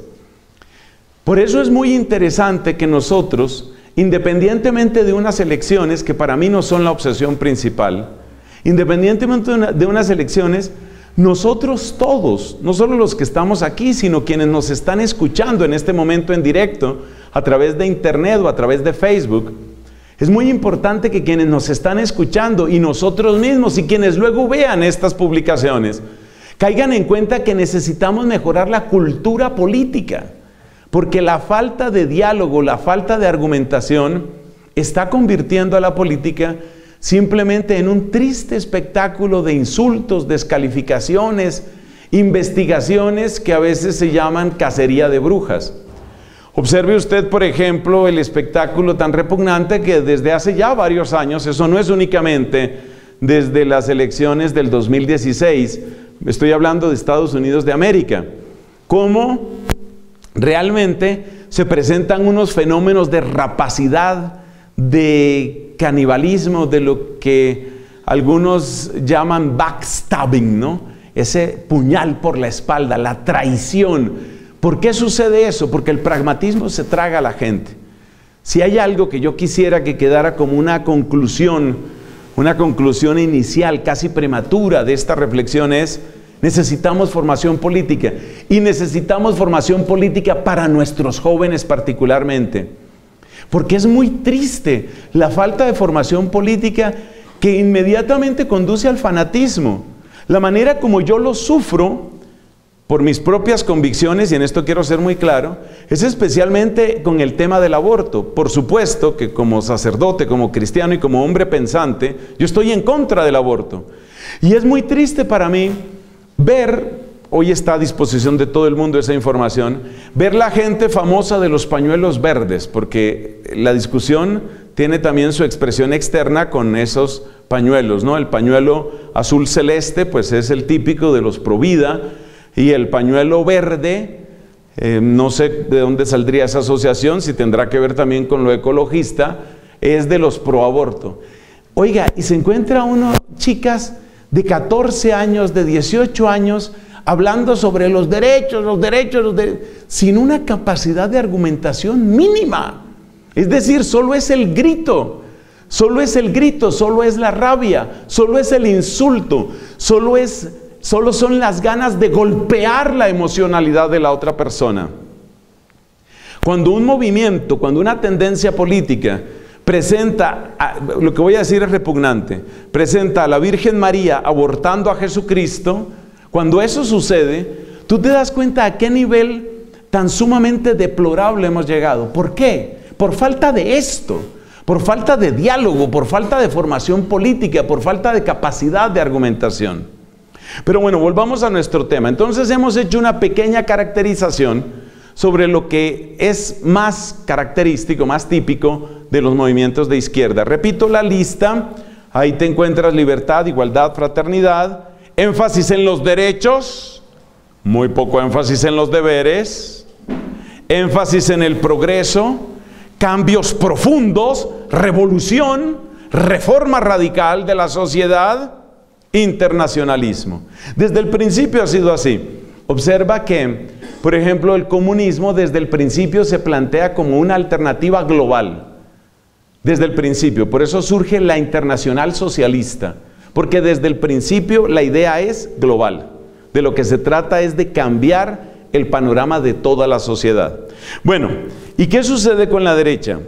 Por eso es muy interesante que nosotros, independientemente de unas elecciones que para mí no son la obsesión principal, independientemente de, una, de unas elecciones, nosotros todos, no solo los que estamos aquí, sino quienes nos están escuchando en este momento en directo, a través de internet o a través de Facebook, es muy importante que quienes nos están escuchando y nosotros mismos y quienes luego vean estas publicaciones, caigan en cuenta que necesitamos mejorar la cultura política, porque la falta de diálogo, la falta de argumentación está convirtiendo a la política simplemente en un triste espectáculo de insultos, descalificaciones, investigaciones que a veces se llaman cacería de brujas. Observe usted, por ejemplo, el espectáculo tan repugnante que desde hace ya varios años, eso no es únicamente desde las elecciones del dos mil dieciséis, estoy hablando de Estados Unidos de América, cómo realmente se presentan unos fenómenos de rapacidad, de canibalismo, de lo que algunos llaman backstabbing, ¿no? Ese puñal por la espalda, la traición. ¿Por qué sucede eso? Porque el pragmatismo se traga a la gente. Si hay algo que yo quisiera que quedara como una conclusión, una conclusión inicial, casi prematura de esta reflexión es: necesitamos formación política, y necesitamos formación política para nuestros jóvenes particularmente. Porque es muy triste la falta de formación política que inmediatamente conduce al fanatismo. La manera como yo lo sufro por mis propias convicciones, y en esto quiero ser muy claro, es especialmente con el tema del aborto. Por supuesto que como sacerdote, como cristiano y como hombre pensante, yo estoy en contra del aborto. Y es muy triste para mí ver, hoy está a disposición de todo el mundo esa información, ver la gente famosa de los pañuelos verdes, porque la discusión tiene también su expresión externa con esos pañuelos, ¿no? El pañuelo azul celeste, pues es el típico de los pro vida, y el pañuelo verde, eh, no sé de dónde saldría esa asociación, si tendrá que ver también con lo ecologista, es de los pro aborto. Oiga, y se encuentra uno, chicas de catorce años, de dieciocho años, hablando sobre los derechos, los derechos, los derechos, sin una capacidad de argumentación mínima. Es decir, solo es el grito, solo es el grito, solo es la rabia, solo es el insulto, solo es... Solo son las ganas de golpear la emocionalidad de la otra persona. Cuando un movimiento, cuando una tendencia política presenta, lo que voy a decir es repugnante, presenta a la Virgen María abortando a Jesucristo, cuando eso sucede, tú te das cuenta a qué nivel tan sumamente deplorable hemos llegado. ¿Por qué? Por falta de esto, por falta de diálogo, por falta de formación política, por falta de capacidad de argumentación. Pero bueno, volvamos a nuestro tema. Entonces hemos hecho una pequeña caracterización sobre lo que es más característico, más típico de los movimientos de izquierda. Repito la lista, ahí te encuentras libertad, igualdad, fraternidad, énfasis en los derechos, muy poco énfasis en los deberes, énfasis en el progreso, cambios profundos, revolución, reforma radical de la sociedad, internacionalismo. Desde el principio ha sido así. Observa que, por ejemplo, el comunismo desde el principio se plantea como una alternativa global. Desde el principio. Por eso surge la Internacional Socialista. Porque desde el principio la idea es global. De lo que se trata es de cambiar el panorama de toda la sociedad. Bueno, ¿y qué sucede con la derecha?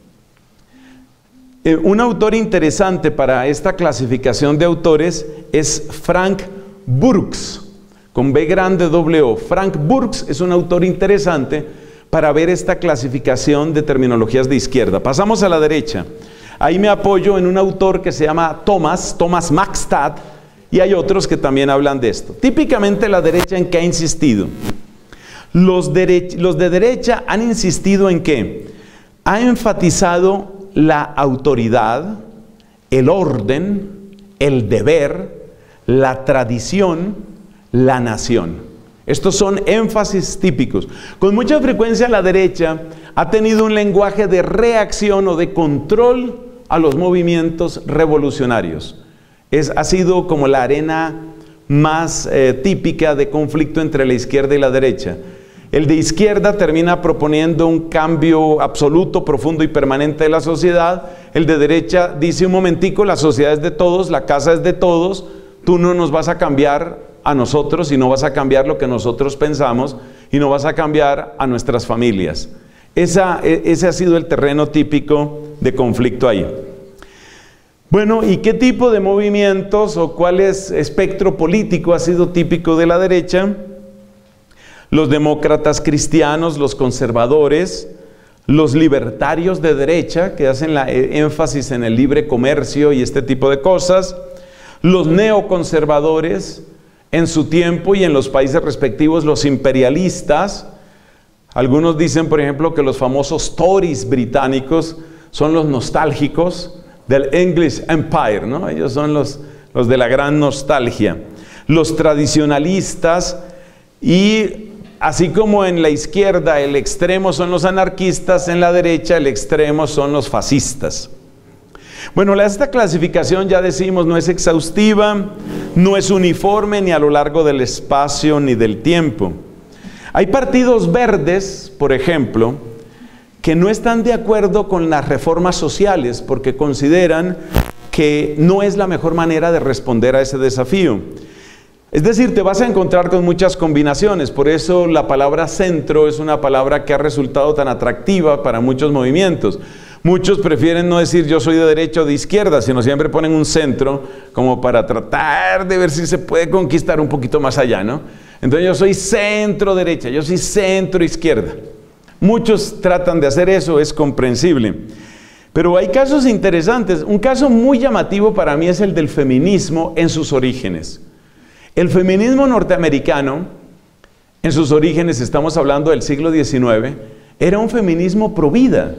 Eh, un autor interesante para esta clasificación de autores es Frank Burks, con B grande doble O. Frank Burks es un autor interesante para ver esta clasificación de terminologías de izquierda. Pasamos a la derecha. Ahí me apoyo en un autor que se llama Thomas, Thomas Magstad, y hay otros que también hablan de esto. Típicamente la derecha, ¿en qué ha insistido? Los, derech- los de derecha han insistido en que ha enfatizado la autoridad, el orden, el deber, la tradición, la nación. Estos son énfasis típicos. Con mucha frecuencia la derecha ha tenido un lenguaje de reacción o de control a los movimientos revolucionarios. Es, ha sido como la arena más eh, típica de conflicto entre la izquierda y la derecha. El de izquierda termina proponiendo un cambio absoluto, profundo y permanente de la sociedad. El de derecha dice: un momentico, la sociedad es de todos, la casa es de todos, tú no nos vas a cambiar a nosotros y no vas a cambiar lo que nosotros pensamos y no vas a cambiar a nuestras familias. Esa, ese ha sido el terreno típico de conflicto ahí. Bueno, ¿y qué tipo de movimientos o cuál es espectro político ha sido típico de la derecha? Los demócratas cristianos, los conservadores, los libertarios de derecha, que hacen la énfasis en el libre comercio y este tipo de cosas, los neoconservadores, en su tiempo y en los países respectivos, los imperialistas. Algunos dicen, por ejemplo, que los famosos Tories británicos son los nostálgicos del English Empire, ¿no? Ellos son los, los de la gran nostalgia. Los tradicionalistas, y así como en la izquierda el extremo son los anarquistas, en la derecha el extremo son los fascistas. Bueno, esta clasificación, ya decimos, no es exhaustiva, no es uniforme ni a lo largo del espacio ni del tiempo. Hay partidos verdes, por ejemplo, que no están de acuerdo con las reformas sociales porque consideran que no es la mejor manera de responder a ese desafío. Es decir, te vas a encontrar con muchas combinaciones, por eso la palabra centro es una palabra que ha resultado tan atractiva para muchos movimientos. Muchos prefieren no decir yo soy de derecha o de izquierda, sino siempre ponen un centro como para tratar de ver si se puede conquistar un poquito más allá, ¿no? Entonces yo soy centro derecha, yo soy centro izquierda. Muchos tratan de hacer eso, es comprensible. Pero hay casos interesantes. Un caso muy llamativo para mí es el del feminismo en sus orígenes. El feminismo norteamericano, en sus orígenes, estamos hablando del siglo diecinueve, era un feminismo pro vida.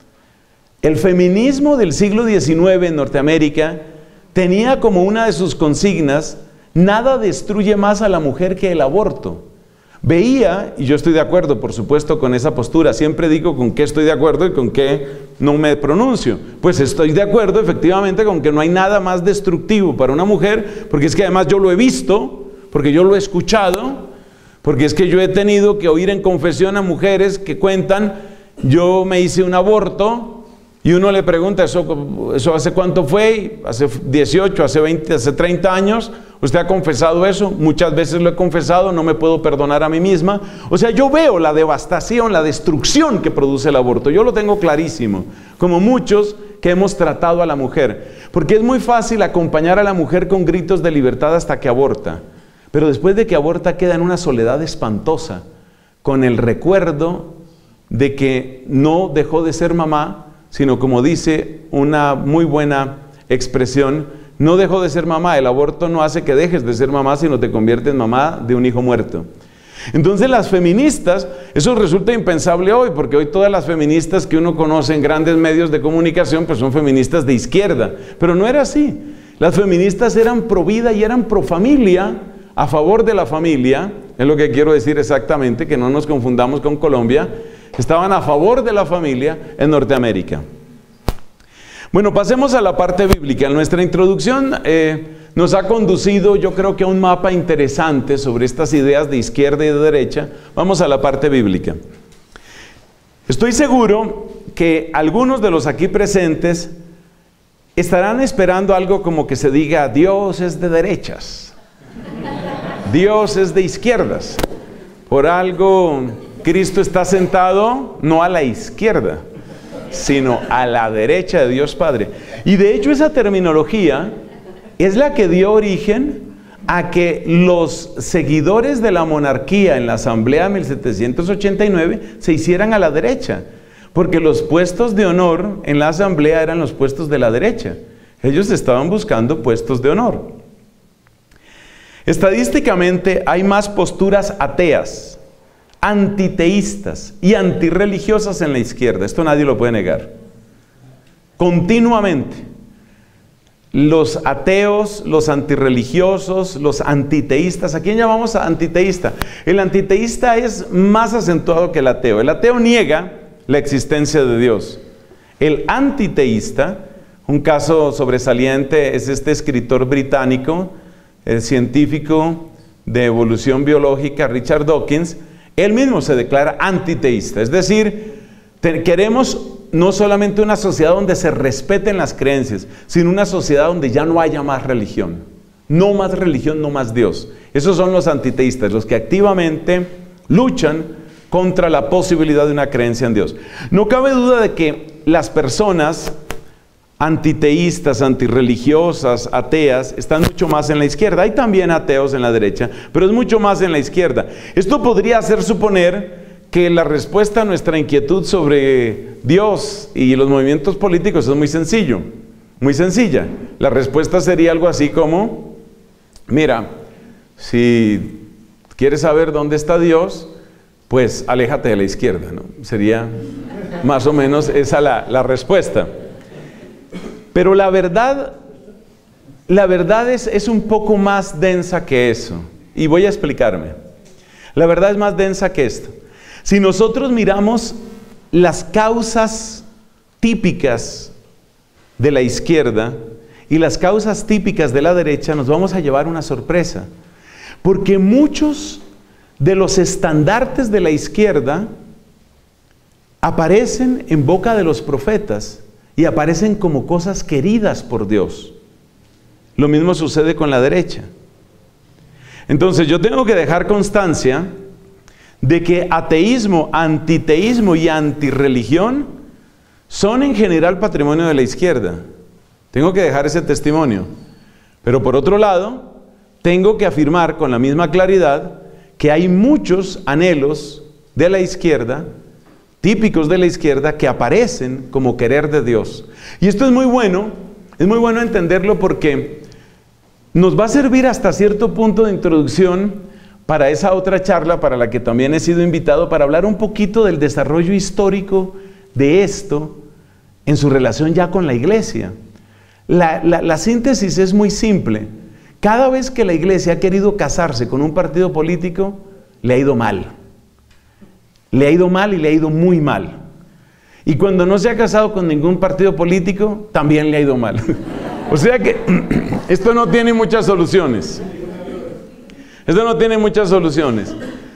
El feminismo del siglo diecinueve en Norteamérica tenía como una de sus consignas: nada destruye más a la mujer que el aborto. Veía, y yo estoy de acuerdo, por supuesto, con esa postura. Siempre digo con qué estoy de acuerdo y con qué no me pronuncio. Pues estoy de acuerdo, efectivamente, con que no hay nada más destructivo para una mujer, porque es que además yo lo he visto, porque yo lo he escuchado, porque es que yo he tenido que oír en confesión a mujeres que cuentan: yo me hice un aborto. Y uno le pregunta, ¿eso, eso hace cuánto fue? ¿Hace dieciocho, hace veinte, hace treinta años? ¿Usted ha confesado eso? Muchas veces lo he confesado, no me puedo perdonar a mí misma. O sea, yo veo la devastación, la destrucción que produce el aborto. Yo lo tengo clarísimo, como muchos que hemos tratado a la mujer. Porque es muy fácil acompañar a la mujer con gritos de libertad hasta que aborta. Pero después de que aborta queda en una soledad espantosa. con el recuerdo de que no dejó de ser mamá, sino como dice una muy buena expresión, no dejó de ser mamá. El aborto no hace que dejes de ser mamá, sino te convierte en mamá de un hijo muerto. Entonces las feministas, eso resulta impensable hoy, porque hoy todas las feministas que uno conoce en grandes medios de comunicación, pues son feministas de izquierda, pero no era así. Las feministas eran pro vida y eran pro familia, a favor de la familia, es lo que quiero decir exactamente, que no nos confundamos con Colombia, estaban a favor de la familia en Norteamérica. Bueno, pasemos a la parte bíblica. Nuestra introducción eh, nos ha conducido, yo creo que a un mapa interesante sobre estas ideas de izquierda y de derecha. Vamos a la parte bíblica. Estoy seguro que algunos de los aquí presentes estarán esperando algo como que se diga, Dios es de derechas, Dios es de izquierdas. Por algo, Cristo está sentado no a la izquierda, sino a la derecha de Dios Padre. Y de hecho esa terminología es la que dio origen a que los seguidores de la monarquía en la Asamblea de mil setecientos ochenta y nueve se hicieran a la derecha, porque los puestos de honor en la Asamblea eran los puestos de la derecha. Ellos estaban buscando puestos de honor. Estadísticamente hay más posturas ateas, antiteístas y antirreligiosas en la izquierda. Esto nadie lo puede negar. Continuamente. Los ateos, los antirreligiosos, los antiteístas. ¿A quién llamamos antiteísta? El antiteísta es más acentuado que el ateo. El ateo niega la existencia de Dios. El antiteísta, un caso sobresaliente, es este escritor británico, el científico de evolución biológica, Richard Dawkins. Él mismo se declara antiteísta, es decir, te, queremos no solamente una sociedad donde se respeten las creencias, sino una sociedad donde ya no haya más religión. No más religión, no más Dios. Esos son los antiteístas, los que activamente luchan contra la posibilidad de una creencia en Dios. No cabe duda de que las personas antiteístas, antirreligiosas, ateas, están mucho más en la izquierda. Hay también ateos en la derecha, pero es mucho más en la izquierda. Esto podría hacer suponer que la respuesta a nuestra inquietud sobre Dios y los movimientos políticos es muy sencillo, muy sencilla. La respuesta sería algo así como, mira, si quieres saber dónde está Dios, pues aléjate de la izquierda, ¿no? Sería más o menos esa la, la respuesta. Pero la verdad, la verdad es, es un poco más densa que eso. Y voy a explicarme. La verdad es más densa que esto. Si nosotros miramos las causas típicas de la izquierda y las causas típicas de la derecha, nos vamos a llevar una sorpresa. Porque muchos de los estandartes de la izquierda aparecen en boca de los profetas y aparecen como cosas queridas por Dios. Lo mismo sucede con la derecha. Entonces yo tengo que dejar constancia de que ateísmo, antiteísmo y antirreligión son en general patrimonio de la izquierda. Tengo que dejar ese testimonio. Pero por otro lado, tengo que afirmar con la misma claridad que hay muchos anhelos de la izquierda, típicos de la izquierda, que aparecen como querer de Dios. Y esto es muy bueno, es muy bueno entenderlo porque nos va a servir hasta cierto punto de introducción para esa otra charla para la que también he sido invitado, para hablar un poquito del desarrollo histórico de esto en su relación ya con la iglesia. La, la, la síntesis es muy simple. Cada vez que la iglesia ha querido casarse con un partido político, le ha ido mal. Le ha ido mal y le ha ido muy mal. Y cuando no se ha casado con ningún partido político, también le ha ido mal. O sea que esto no tiene muchas soluciones. Esto no tiene muchas soluciones.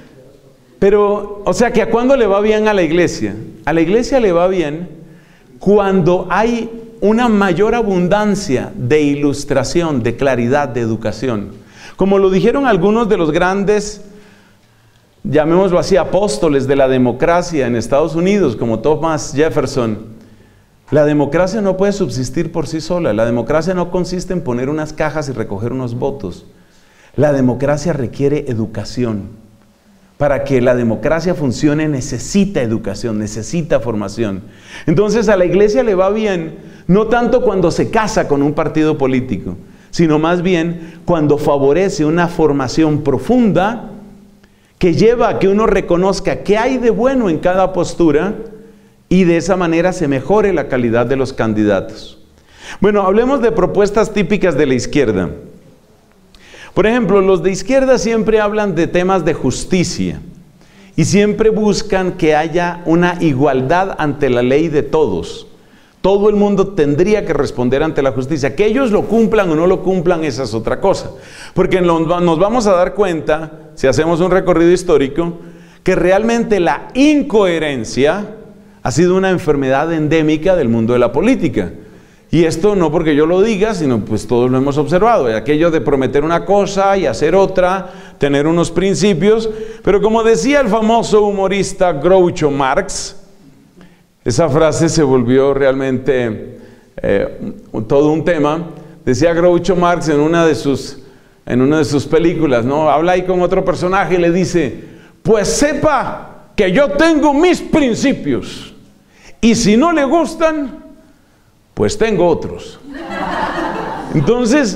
Pero, o sea que ¿a cuándo le va bien a la iglesia? A la iglesia le va bien cuando hay una mayor abundancia de ilustración, de claridad, de educación. Como lo dijeron algunos de los grandes, llamémoslo así, apóstoles de la democracia en Estados Unidos, como Thomas Jefferson, la democracia no puede subsistir por sí sola. La democracia no consiste en poner unas cajas y recoger unos votos. La democracia requiere educación. Para que la democracia funcione necesita educación, necesita formación. Entonces a la iglesia le va bien, no tanto cuando se casa con un partido político, sino más bien cuando favorece una formación profunda que lleva a que uno reconozca qué hay de bueno en cada postura y de esa manera se mejore la calidad de los candidatos. Bueno, hablemos de propuestas típicas de la izquierda. Por ejemplo, los de izquierda siempre hablan de temas de justicia y siempre buscan que haya una igualdad ante la ley de todos. Todo el mundo tendría que responder ante la justicia. Que ellos lo cumplan o no lo cumplan, esa es otra cosa. Porque nos vamos a dar cuenta, si hacemos un recorrido histórico, que realmente la incoherencia ha sido una enfermedad endémica del mundo de la política. Y esto no porque yo lo diga, sino pues todos lo hemos observado. Aquello de prometer una cosa y hacer otra, tener unos principios. Pero como decía el famoso humorista Groucho Marx, esa frase se volvió realmente eh, todo un tema. Decía Groucho Marx en una de sus, en una de sus películas, ¿no? Habla ahí con otro personaje y le dice, pues sepa que yo tengo mis principios. Y si no le gustan, pues tengo otros. Entonces,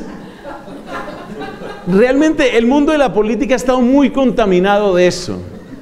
realmente el mundo de la política ha estado muy contaminado de eso.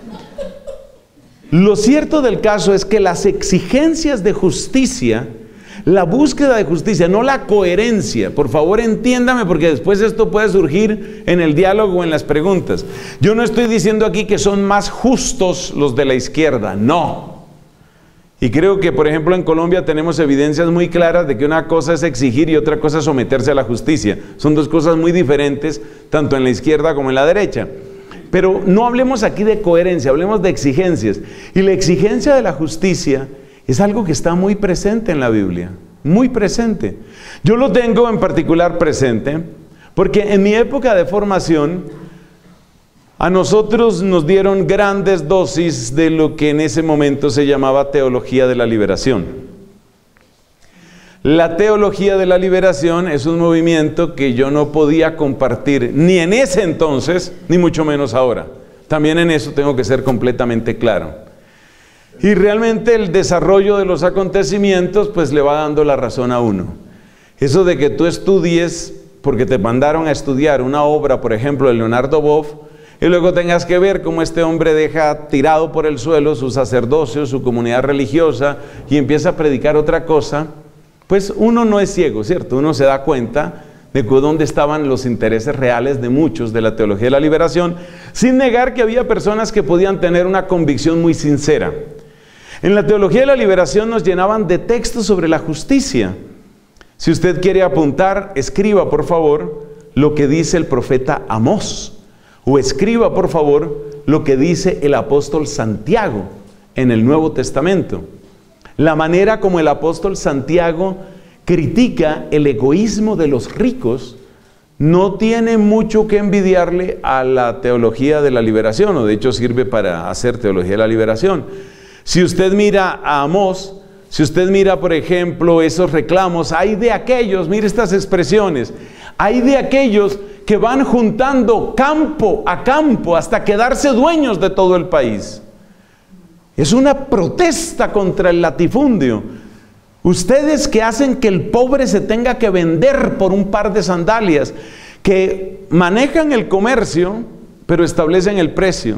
Lo cierto del caso es que las exigencias de justicia, la búsqueda de justicia, no la coherencia, por favor entiéndame porque después esto puede surgir en el diálogo o en las preguntas. Yo no estoy diciendo aquí que son más justos los de la izquierda, no. Y creo que, por ejemplo, en Colombia tenemos evidencias muy claras de que una cosa es exigir y otra cosa es someterse a la justicia. Son dos cosas muy diferentes, tanto en la izquierda como en la derecha. Pero no hablemos aquí de coherencia, hablemos de exigencias. Y la exigencia de la justicia es algo que está muy presente en la Biblia, muy presente. Yo lo tengo en particular presente porque en mi época de formación a nosotros nos dieron grandes dosis de lo que en ese momento se llamaba teología de la liberación. La teología de la liberación es un movimiento que yo no podía compartir ni en ese entonces, ni mucho menos ahora. También en eso tengo que ser completamente claro. Y realmente el desarrollo de los acontecimientos pues le va dando la razón a uno. Eso de que tú estudies, porque te mandaron a estudiar una obra, por ejemplo, de Leonardo Boff, y luego tengas que ver cómo este hombre deja tirado por el suelo su sacerdocio, su comunidad religiosa y empieza a predicar otra cosa, pues uno no es ciego, ¿cierto? Uno se da cuenta de dónde estaban los intereses reales de muchos de la teología de la liberación, sin negar que había personas que podían tener una convicción muy sincera. En la teología de la liberación nos llenaban de textos sobre la justicia. Si usted quiere apuntar, escriba por favor lo que dice el profeta Amós. O escriba, por favor, lo que dice el apóstol Santiago en el Nuevo Testamento. La manera como el apóstol Santiago critica el egoísmo de los ricos no tiene mucho que envidiarle a la teología de la liberación, o de hecho sirve para hacer teología de la liberación. Si usted mira a Amós, si usted mira, por ejemplo, esos reclamos, hay de aquellos, mire estas expresiones, hay de aquellos que van juntando campo a campo hasta quedarse dueños de todo el país. Es una protesta contra el latifundio. Ustedes que hacen que el pobre se tenga que vender por un par de sandalias, que manejan el comercio, pero establecen el precio.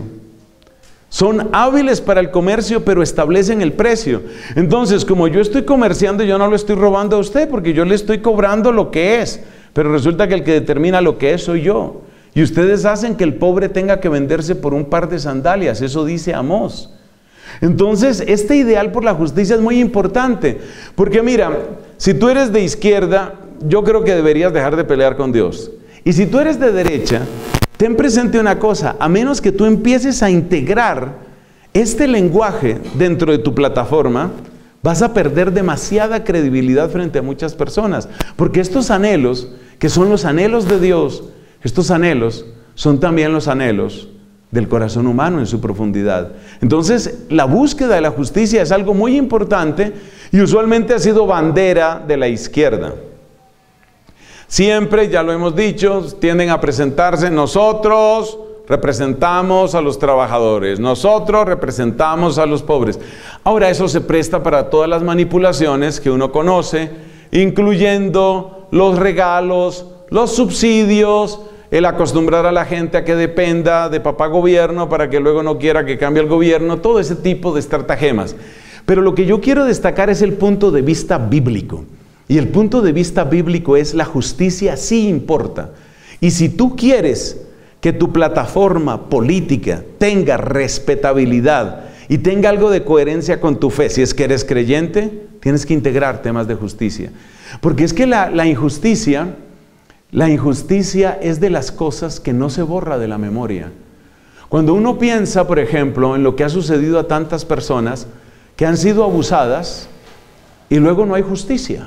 Son hábiles para el comercio, pero establecen el precio. Entonces, como yo estoy comerciando, yo no lo estoy robando a usted, porque yo le estoy cobrando lo que es. Pero resulta que el que determina lo que es soy yo. Y ustedes hacen que el pobre tenga que venderse por un par de sandalias. Eso dice Amós. Entonces, este ideal por la justicia es muy importante. Porque mira, si tú eres de izquierda, yo creo que deberías dejar de pelear con Dios. Y si tú eres de derecha, ten presente una cosa. A menos que tú empieces a integrar este lenguaje dentro de tu plataforma, vas a perder demasiada credibilidad frente a muchas personas. Porque estos anhelos, que son los anhelos de Dios, estos anhelos son también los anhelos del corazón humano en su profundidad. Entonces, la búsqueda de la justicia es algo muy importante y usualmente ha sido bandera de la izquierda. Siempre, ya lo hemos dicho, tienden a presentarse nosotros, representamos a los trabajadores, nosotros representamos a los pobres. Ahora eso se presta para todas las manipulaciones que uno conoce, incluyendo los regalos, los subsidios, el acostumbrar a la gente a que dependa de papá gobierno para que luego no quiera que cambie el gobierno, todo ese tipo de estratagemas. Pero lo que yo quiero destacar es el punto de vista bíblico. Y el punto de vista bíblico es: la justicia sí importa. Y si tú quieres que tu plataforma política tenga respetabilidad y tenga algo de coherencia con tu fe, si es que eres creyente, tienes que integrar temas de justicia. Porque es que la, la injusticia, la injusticia es de las cosas que no se borra de la memoria. Cuando uno piensa, por ejemplo, en lo que ha sucedido a tantas personas que han sido abusadas y luego no hay justicia,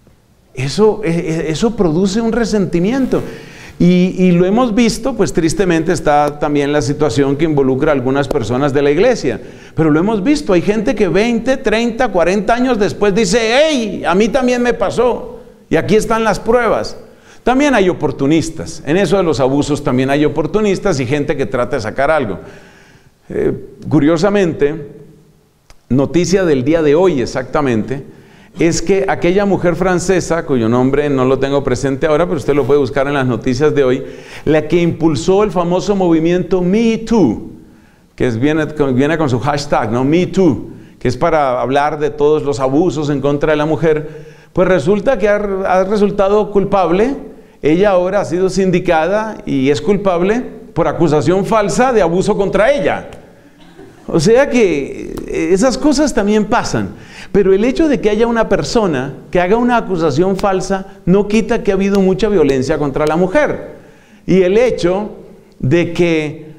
eso, eso produce un resentimiento. Y, y lo hemos visto, pues tristemente está también la situación que involucra a algunas personas de la iglesia. Pero lo hemos visto, hay gente que veinte, treinta, cuarenta años después dice: ¡hey! A mí también me pasó. Y aquí están las pruebas. También hay oportunistas. En eso de los abusos también hay oportunistas y gente que trata de sacar algo. Eh, curiosamente, noticia del día de hoy exactamente, es que aquella mujer francesa, cuyo nombre no lo tengo presente ahora, pero usted lo puede buscar en las noticias de hoy, la que impulsó el famoso movimiento Me Too, que es, viene, viene con su hashtag, ¿no? Me Too, que es para hablar de todos los abusos en contra de la mujer, pues resulta que ha, ha resultado culpable. Ella ahora ha sido sindicada y es culpable por acusación falsa de abuso contra ella. O sea que esas cosas también pasan. Pero el hecho de que haya una persona que haga una acusación falsa no quita que ha habido mucha violencia contra la mujer. Y el hecho de que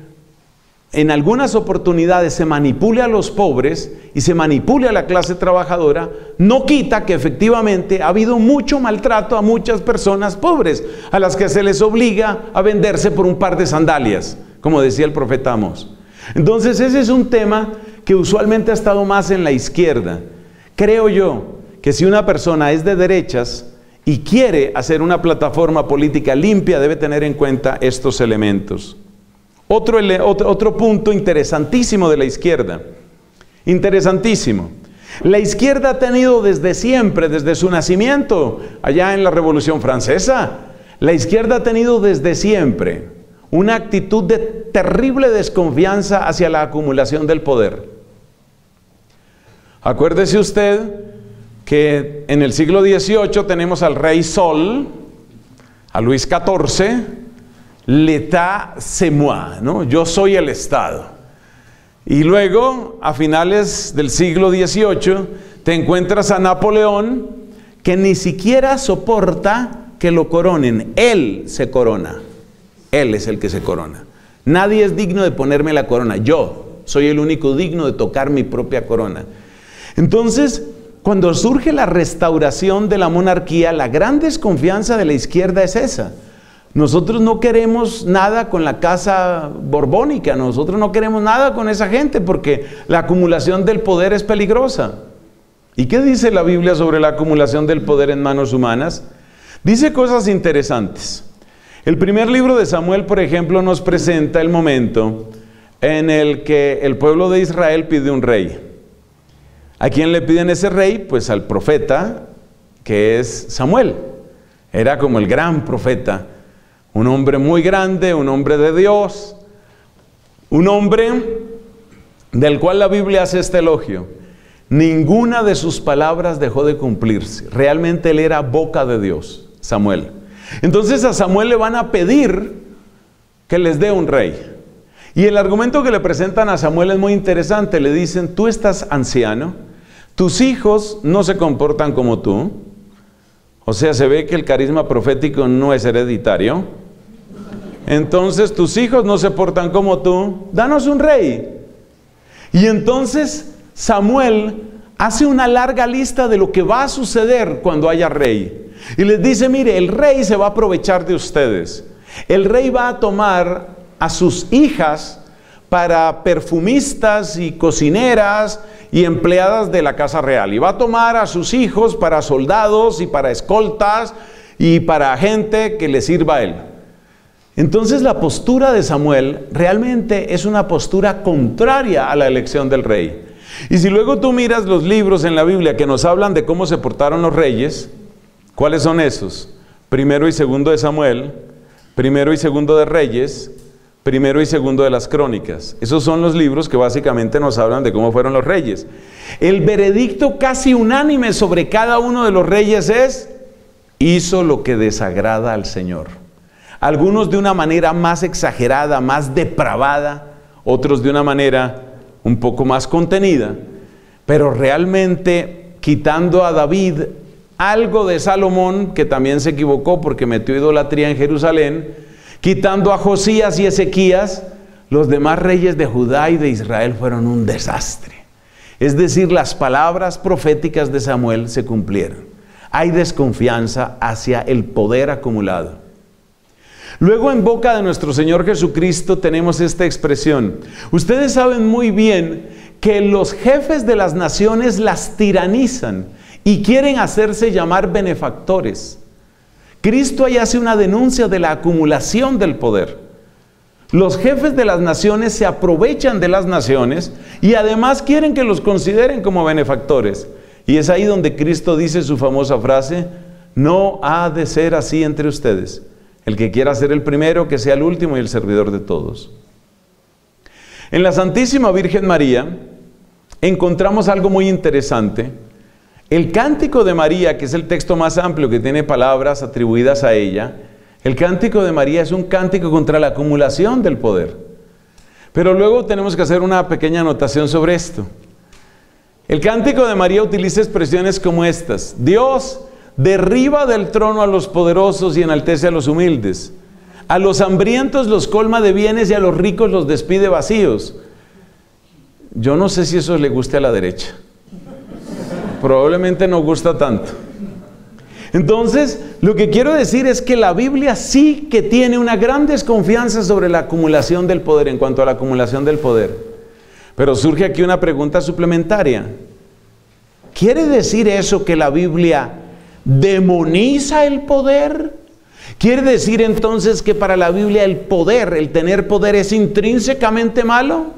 en algunas oportunidades se manipule a los pobres y se manipule a la clase trabajadora, no quita que efectivamente ha habido mucho maltrato a muchas personas pobres, a las que se les obliga a venderse por un par de sandalias, como decía el profeta Amós. Entonces ese es un tema que usualmente ha estado más en la izquierda. Creo yo que si una persona es de derechas y quiere hacer una plataforma política limpia, debe tener en cuenta estos elementos. Otro, otro, otro punto interesantísimo de la izquierda, interesantísimo. La izquierda ha tenido desde siempre, desde su nacimiento, allá en la Revolución Francesa, la izquierda ha tenido desde siempre una actitud de terrible desconfianza hacia la acumulación del poder. Acuérdese usted que en el siglo dieciocho tenemos al rey Sol, a Luis catorce, l'état c'est moi, ¿no? Yo soy el Estado. Y luego, a finales del siglo dieciocho, te encuentras a Napoleón, que ni siquiera soporta que lo coronen. Él se corona. Él es el que se corona. Nadie es digno de ponerme la corona. Yo soy el único digno de tocar mi propia corona. Entonces, cuando surge la restauración de la monarquía, la gran desconfianza de la izquierda es esa. Nosotros no queremos nada con la casa borbónica, nosotros no queremos nada con esa gente porque la acumulación del poder es peligrosa. ¿Y qué dice la Biblia sobre la acumulación del poder en manos humanas? Dice cosas interesantes. El primer libro de Samuel, por ejemplo, nos presenta el momento en el que el pueblo de Israel pide un rey. ¿A quién le piden ese rey? Pues al profeta, que es Samuel. Era como el gran profeta, un hombre muy grande, un hombre de Dios, un hombre del cual la Biblia hace este elogio. Ninguna de sus palabras dejó de cumplirse. Realmente él era boca de Dios, Samuel. Entonces a Samuel le van a pedir que les dé un rey. Y el argumento que le presentan a Samuel es muy interesante. Le dicen: tú estás anciano, tus hijos no se comportan como tú. O sea, se ve que el carisma profético no es hereditario. Entonces tus hijos no se portan como tú, danos un rey. Y entonces Samuel hace una larga lista de lo que va a suceder cuando haya rey. Y les dice: mire, el rey se va a aprovechar de ustedes. El rey va a tomar a sus hijas para perfumistas y cocineras y empleadas de la casa real. Y va a tomar a sus hijos para soldados y para escoltas y para gente que le sirva a él. Entonces la postura de Samuel realmente es una postura contraria a la elección del rey. Y si luego tú miras los libros en la Biblia que nos hablan de cómo se portaron los reyes, ¿cuáles son esos? Primero y segundo de Samuel, primero y segundo de Reyes, primero y segundo de las Crónicas. Esos son los libros que básicamente nos hablan de cómo fueron los reyes. El veredicto casi unánime sobre cada uno de los reyes es: hizo lo que desagrada al Señor. Algunos de una manera más exagerada, más depravada, otros de una manera un poco más contenida, pero realmente quitando a David, algo de Salomón, que también se equivocó porque metió idolatría en Jerusalén, quitando a Josías y Ezequías, los demás reyes de Judá y de Israel fueron un desastre. Es decir, las palabras proféticas de Samuel se cumplieron. Hay desconfianza hacia el poder acumulado. Luego, en boca de nuestro Señor Jesucristo tenemos esta expresión. Ustedes saben muy bien que los jefes de las naciones las tiranizan y quieren hacerse llamar benefactores. Cristo ahí hace una denuncia de la acumulación del poder. Los jefes de las naciones se aprovechan de las naciones y además quieren que los consideren como benefactores. Y es ahí donde Cristo dice su famosa frase: no ha de ser así entre ustedes. El que quiera ser el primero, que sea el último y el servidor de todos. En la Santísima Virgen María encontramos algo muy interesante. El Cántico de María, que es el texto más amplio que tiene palabras atribuidas a ella, el Cántico de María es un cántico contra la acumulación del poder. Pero luego tenemos que hacer una pequeña anotación sobre esto. El Cántico de María utiliza expresiones como estas: Dios derriba del trono a los poderosos y enaltece a los humildes. A los hambrientos los colma de bienes y a los ricos los despide vacíos. Yo no sé si eso le guste a la derecha. Probablemente no gusta tanto. Entonces, lo que quiero decir es que la Biblia sí que tiene una gran desconfianza sobre la acumulación del poder, en cuanto a la acumulación del poder. Pero surge aquí una pregunta suplementaria. ¿Quiere decir eso que la Biblia demoniza el poder? ¿Quiere decir entonces que para la Biblia el poder, el tener poder, es intrínsecamente malo?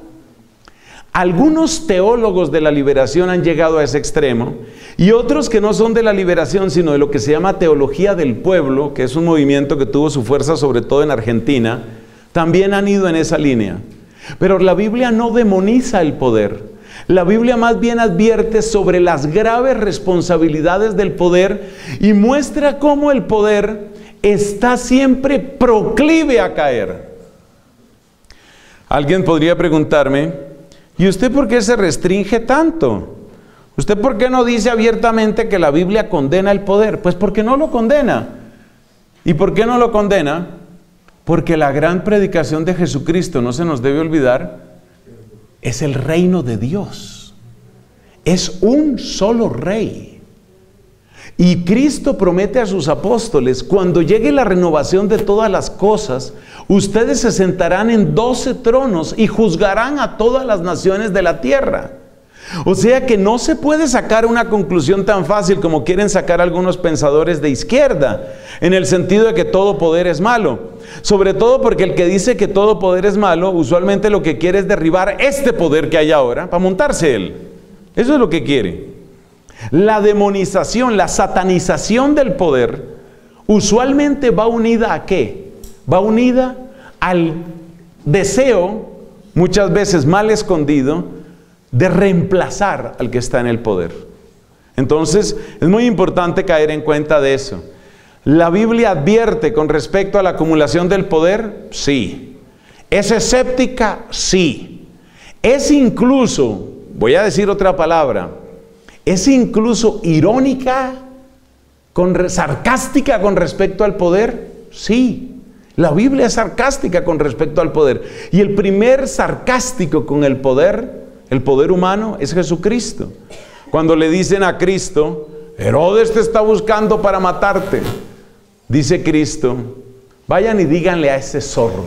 Algunos teólogos de la liberación han llegado a ese extremo, y otros que no son de la liberación, sino de lo que se llama teología del pueblo, que es un movimiento que tuvo su fuerza sobre todo en Argentina, también han ido en esa línea. Pero la Biblia no demoniza el poder. La Biblia más bien advierte sobre las graves responsabilidades del poder y muestra cómo el poder está siempre proclive a caer. Alguien podría preguntarme: ¿y usted por qué se restringe tanto? ¿Usted por qué no dice abiertamente que la Biblia condena el poder? Pues porque no lo condena. ¿Y por qué no lo condena? Porque la gran predicación de Jesucristo, no se nos debe olvidar, es el reino de Dios. Es un solo rey. Y Cristo promete a sus apóstoles: cuando llegue la renovación de todas las cosas, ustedes se sentarán en doce tronos y juzgarán a todas las naciones de la tierra. O sea que no se puede sacar una conclusión tan fácil como quieren sacar algunos pensadores de izquierda, en el sentido de que todo poder es malo. Sobre todo porque el que dice que todo poder es malo, usualmente lo que quiere es derribar este poder que hay ahora para montarse él. Eso es lo que quiere. La demonización, la satanización del poder, usualmente va unida ¿a qué? Va unida al deseo, muchas veces mal escondido, de reemplazar al que está en el poder. Entonces, es muy importante caer en cuenta de eso. ¿La Biblia advierte con respecto a la acumulación del poder? Sí. ¿Es escéptica? Sí. Es incluso, voy a decir otra palabra, es incluso irónica, con, sarcástica con respecto al poder. Sí. La Biblia es sarcástica con respecto al poder. Y el primer sarcástico con el poder, el poder humano, es Jesucristo. Cuando le dicen a Cristo: Herodes te está buscando para matarte, dice Cristo: vayan y díganle a ese zorro,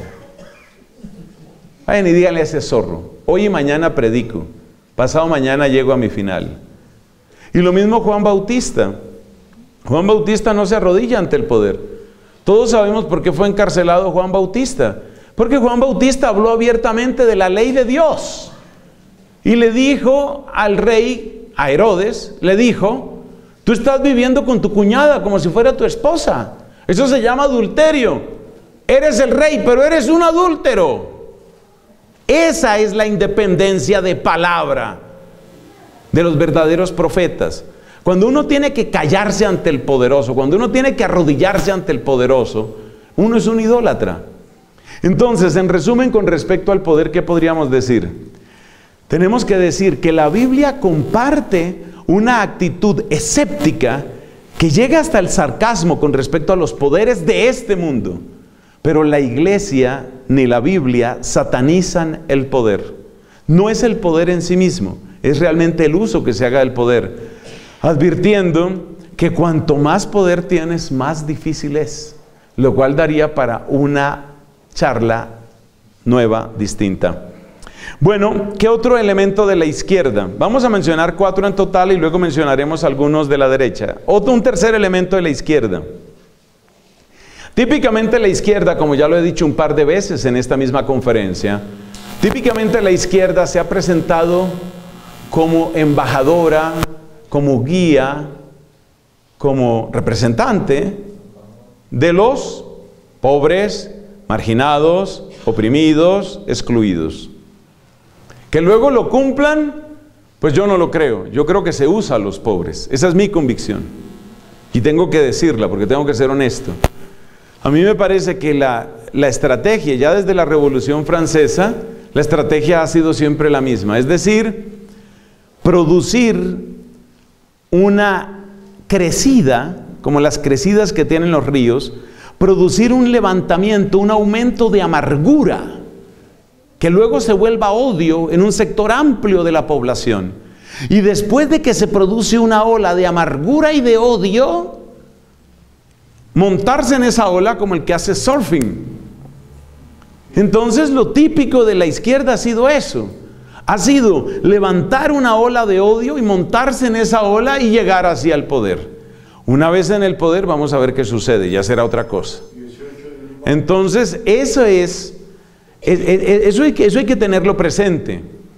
vayan y díganle a ese zorro, hoy y mañana predico, pasado mañana llego a mi final. Y lo mismo Juan Bautista. Juan Bautista no se arrodilla ante el poder. Todos sabemos por qué fue encarcelado Juan Bautista. Porque Juan Bautista habló abiertamente de la ley de Dios. Y le dijo al rey, a Herodes, le dijo: tú estás viviendo con tu cuñada como si fuera tu esposa. Eso se llama adulterio. Eres el rey, pero eres un adúltero. Esa es la independencia de palabra de los verdaderos profetas. Cuando uno tiene que callarse ante el poderoso, cuando uno tiene que arrodillarse ante el poderoso, uno es un idólatra. Entonces, en resumen, con respecto al poder, ¿qué podríamos decir? Tenemos que decir que la Biblia comparte una actitud escéptica que llega hasta el sarcasmo con respecto a los poderes de este mundo. Pero la iglesia ni la Biblia satanizan el poder. No es el poder en sí mismo, es realmente el uso que se haga del poder. Advirtiendo que cuanto más poder tienes, más difícil es. Lo cual daría para una charla nueva, distinta. Bueno, ¿qué otro elemento de la izquierda? Vamos a mencionar cuatro en total y luego mencionaremos algunos de la derecha. Otro, un tercer elemento de la izquierda. Típicamente la izquierda, como ya lo he dicho un par de veces en esta misma conferencia, típicamente la izquierda se ha presentado como embajadora, como guía, como representante de los pobres, marginados, oprimidos, excluidos. Que luego lo cumplan, pues yo no lo creo. Yo creo que se usa a los pobres. Esa es mi convicción. Y tengo que decirla porque tengo que ser honesto. A mí me parece que la, la estrategia, ya desde la Revolución Francesa, la estrategia ha sido siempre la misma. Es decir, producir una crecida, como las crecidas que tienen los ríos, producir un levantamiento, un aumento de amargura, que luego se vuelva odio en un sector amplio de la población. Y después de que se produce una ola de amargura y de odio, montarse en esa ola como el que hace surfing. Entonces lo típico de la izquierda ha sido eso. Ha sido levantar una ola de odio y montarse en esa ola y llegar hacia el poder. Una vez en el poder vamos a ver qué sucede, ya será otra cosa. Entonces eso es, es, es eso, hay que, eso hay que tenerlo presente.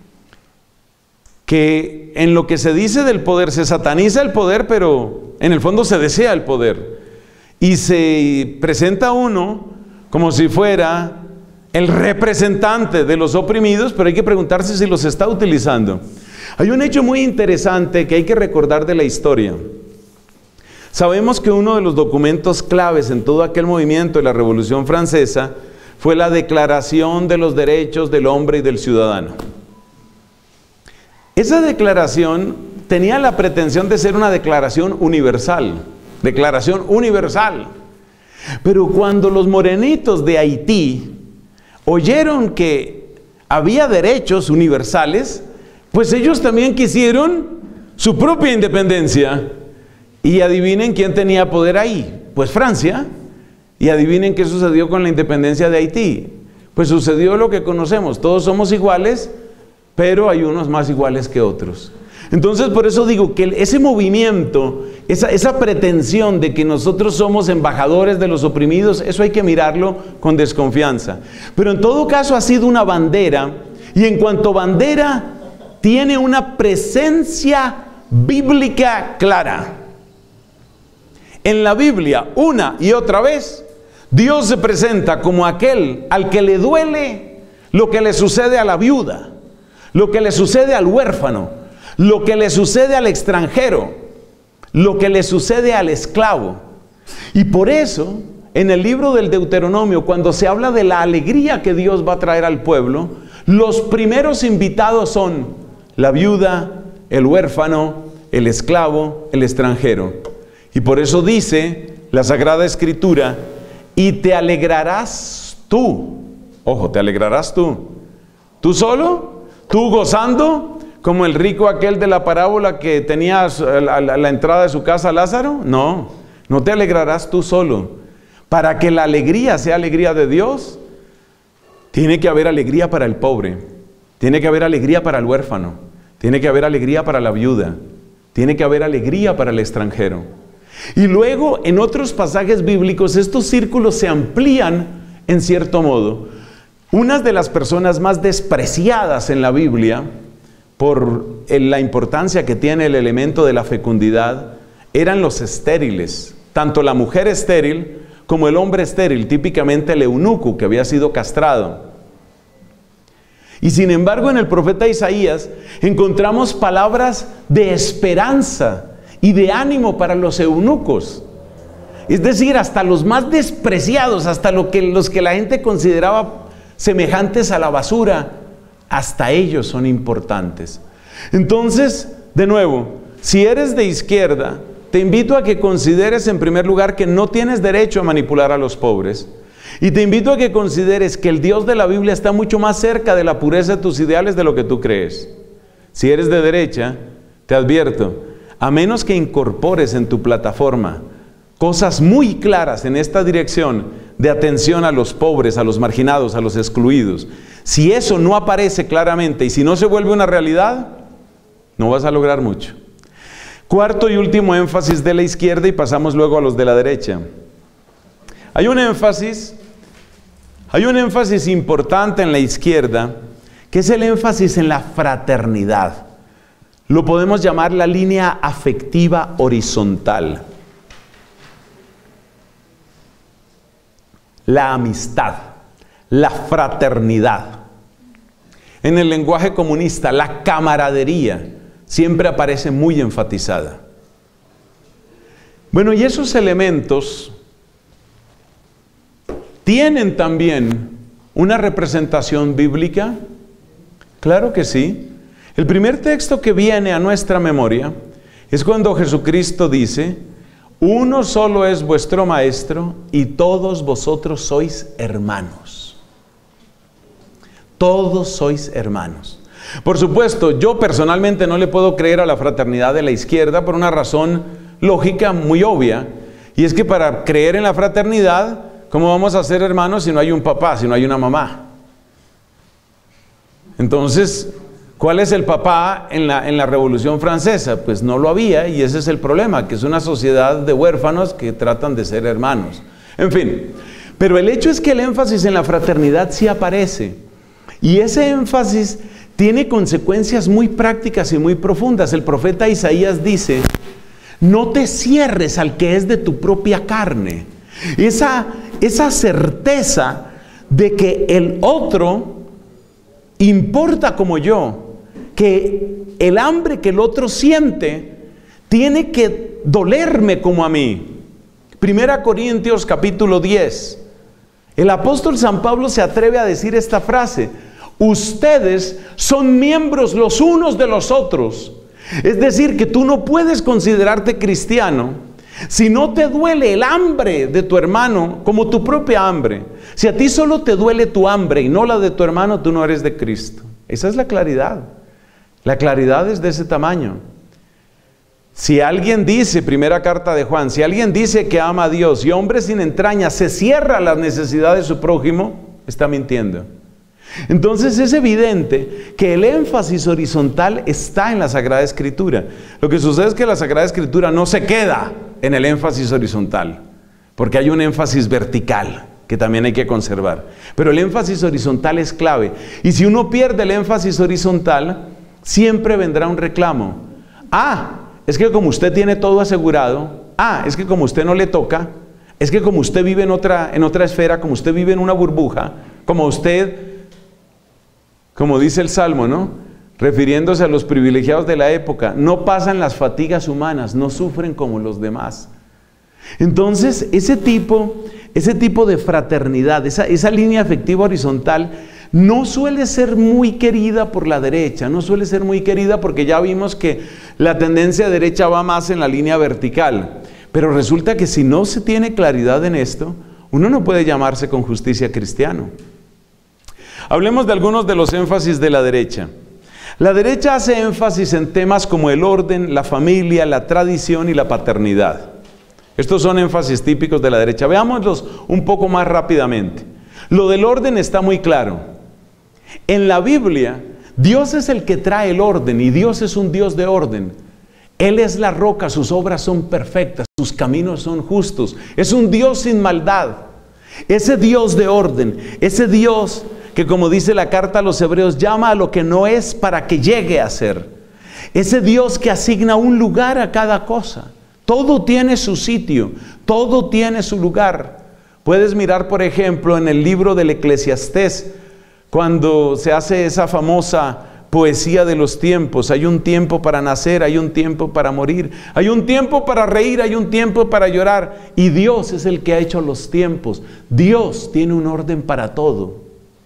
Que en lo que se dice del poder, se sataniza el poder, pero en el fondo se desea el poder. Y se presenta uno como si fuera el representante de los oprimidos, pero hay que preguntarse si los está utilizando. Hay un hecho muy interesante que hay que recordar de la historia. Sabemos que uno de los documentos claves en todo aquel movimiento de la Revolución Francesa fue la Declaración de los Derechos del Hombre y del Ciudadano. Esa declaración tenía la pretensión de ser una declaración universal, declaración universal. Pero cuando los morenitos de Haití oyeron que había derechos universales, pues ellos también quisieron su propia independencia. Y adivinen quién tenía poder ahí, pues Francia. Y adivinen qué sucedió con la independencia de Haití. Pues sucedió lo que conocemos, todos somos iguales, pero hay unos más iguales que otros. Entonces por eso digo que ese movimiento, esa, esa pretensión de que nosotros somos embajadores de los oprimidos, eso hay que mirarlo con desconfianza. Pero en todo caso ha sido una bandera, y en cuanto bandera tiene una presencia bíblica clara. En la Biblia, una y otra vez, Dios se presenta como aquel al que le duele lo que le sucede a la viuda, lo que le sucede al huérfano, lo que le sucede al extranjero, lo que le sucede al esclavo. Y por eso, en el libro del Deuteronomio, cuando se habla de la alegría que Dios va a traer al pueblo, los primeros invitados son la viuda, el huérfano, el esclavo, el extranjero. Y por eso dice la Sagrada Escritura: y te alegrarás tú. Ojo, te alegrarás tú. ¿Tú solo? ¿Tú gozando? Como el rico aquel de la parábola que tenía a la, la, la entrada de su casa Lázaro. No, no te alegrarás tú solo. Para que la alegría sea alegría de Dios, tiene que haber alegría para el pobre, tiene que haber alegría para el huérfano, tiene que haber alegría para la viuda, tiene que haber alegría para el extranjero. Y luego en otros pasajes bíblicos estos círculos se amplían en cierto modo. Unas de las personas más despreciadas en la Biblia por la importancia que tiene el elemento de la fecundidad eran los estériles, tanto la mujer estéril como el hombre estéril, típicamente el eunuco que había sido castrado. Y sin embargo en el profeta Isaías encontramos palabras de esperanza y de ánimo para los eunucos. Es decir, hasta los más despreciados, hasta lo que, los que la gente consideraba semejantes a la basura, hasta ellos son importantes. Entonces, de nuevo, si eres de izquierda, te invito a que consideres en primer lugar que no tienes derecho a manipular a los pobres. Y te invito a que consideres que el Dios de la Biblia está mucho más cerca de la pureza de tus ideales de lo que tú crees. Si eres de derecha, te advierto, a menos que incorpores en tu plataforma cosas muy claras en esta dirección de atención a los pobres, a los marginados, a los excluidos, si eso no aparece claramente y si no se vuelve una realidad, no vas a lograr mucho. Cuarto y último énfasis de la izquierda, y pasamos luego a los de la derecha. Hay un énfasis, hay un énfasis importante en la izquierda, que es el énfasis en la fraternidad. Lo podemos llamar la línea afectiva horizontal. La amistad, la fraternidad. En el lenguaje comunista, la camaradería siempre aparece muy enfatizada. Bueno, y esos elementos ¿tienen también una representación bíblica? Claro que sí. El primer texto que viene a nuestra memoria es cuando Jesucristo dice: uno solo es vuestro maestro y todos vosotros sois hermanos. Todos sois hermanos. Por supuesto, yo personalmente no le puedo creer a la fraternidad de la izquierda por una razón lógica muy obvia, y es que para creer en la fraternidad, ¿cómo vamos a ser hermanos si no hay un papá, si no hay una mamá? Entonces, ¿cuál es el papá en la, en la Revolución Francesa? Pues no lo había, y ese es el problema, que es una sociedad de huérfanos que tratan de ser hermanos. En fin, pero el hecho es que el énfasis en la fraternidad sí aparece, y ese énfasis tiene consecuencias muy prácticas y muy profundas. El profeta Isaías dice: no te cierres al que es de tu propia carne. Esa, esa certeza de que el otro importa como yo, que el hambre que el otro siente tiene que dolerme como a mí. Primera Corintios capítulo diez. El apóstol San Pablo se atreve a decir esta frase: ustedes son miembros los unos de los otros. Es decir, que tú no puedes considerarte cristiano si no te duele el hambre de tu hermano como tu propia hambre. Si a ti solo te duele tu hambre y no la de tu hermano, tú no eres de Cristo. Esa es la claridad. La claridad es de ese tamaño. Si alguien dice, primera carta de Juan, si alguien dice que ama a Dios y hombre sin entrañas se cierra a las necesidades de su prójimo, está mintiendo. Entonces es evidente que el énfasis horizontal está en la Sagrada Escritura. Lo que sucede es que la Sagrada Escritura no se queda en el énfasis horizontal, porque hay un énfasis vertical que también hay que conservar. Pero el énfasis horizontal es clave. Y si uno pierde el énfasis horizontal, siempre vendrá un reclamo. Ah, es que como usted tiene todo asegurado, ah, es que como usted no le toca, es que como usted vive en otra, en otra esfera, como usted vive en una burbuja, como usted... Como dice el Salmo, ¿no? Refiriéndose a los privilegiados de la época, no pasan las fatigas humanas, no sufren como los demás. Entonces, ese tipo, ese tipo de fraternidad, esa, esa línea afectiva horizontal, no suele ser muy querida por la derecha, no suele ser muy querida porque ya vimos que la tendencia derecha va más en la línea vertical. Pero resulta que si no se tiene claridad en esto, uno no puede llamarse con justicia cristiano. Hablemos de algunos de los énfasis de la derecha. La derecha hace énfasis en temas como el orden, la familia, la tradición y la paternidad. Estos son énfasis típicos de la derecha. Veámoslos un poco más rápidamente. Lo del orden está muy claro. En la Biblia, Dios es el que trae el orden y Dios es un Dios de orden. Él es la roca, sus obras son perfectas, sus caminos son justos. Es un Dios sin maldad. Ese Dios de orden, ese Dios que, como dice la carta a los hebreos, llama a lo que no es para que llegue a ser. Ese Dios que asigna un lugar a cada cosa. Todo tiene su sitio, todo tiene su lugar. Puedes mirar, por ejemplo, en el libro del Eclesiastés, cuando se hace esa famosa poesía de los tiempos. Hay un tiempo para nacer, hay un tiempo para morir, hay un tiempo para reír, hay un tiempo para llorar. Y Dios es el que ha hecho los tiempos. Dios tiene un orden para todo.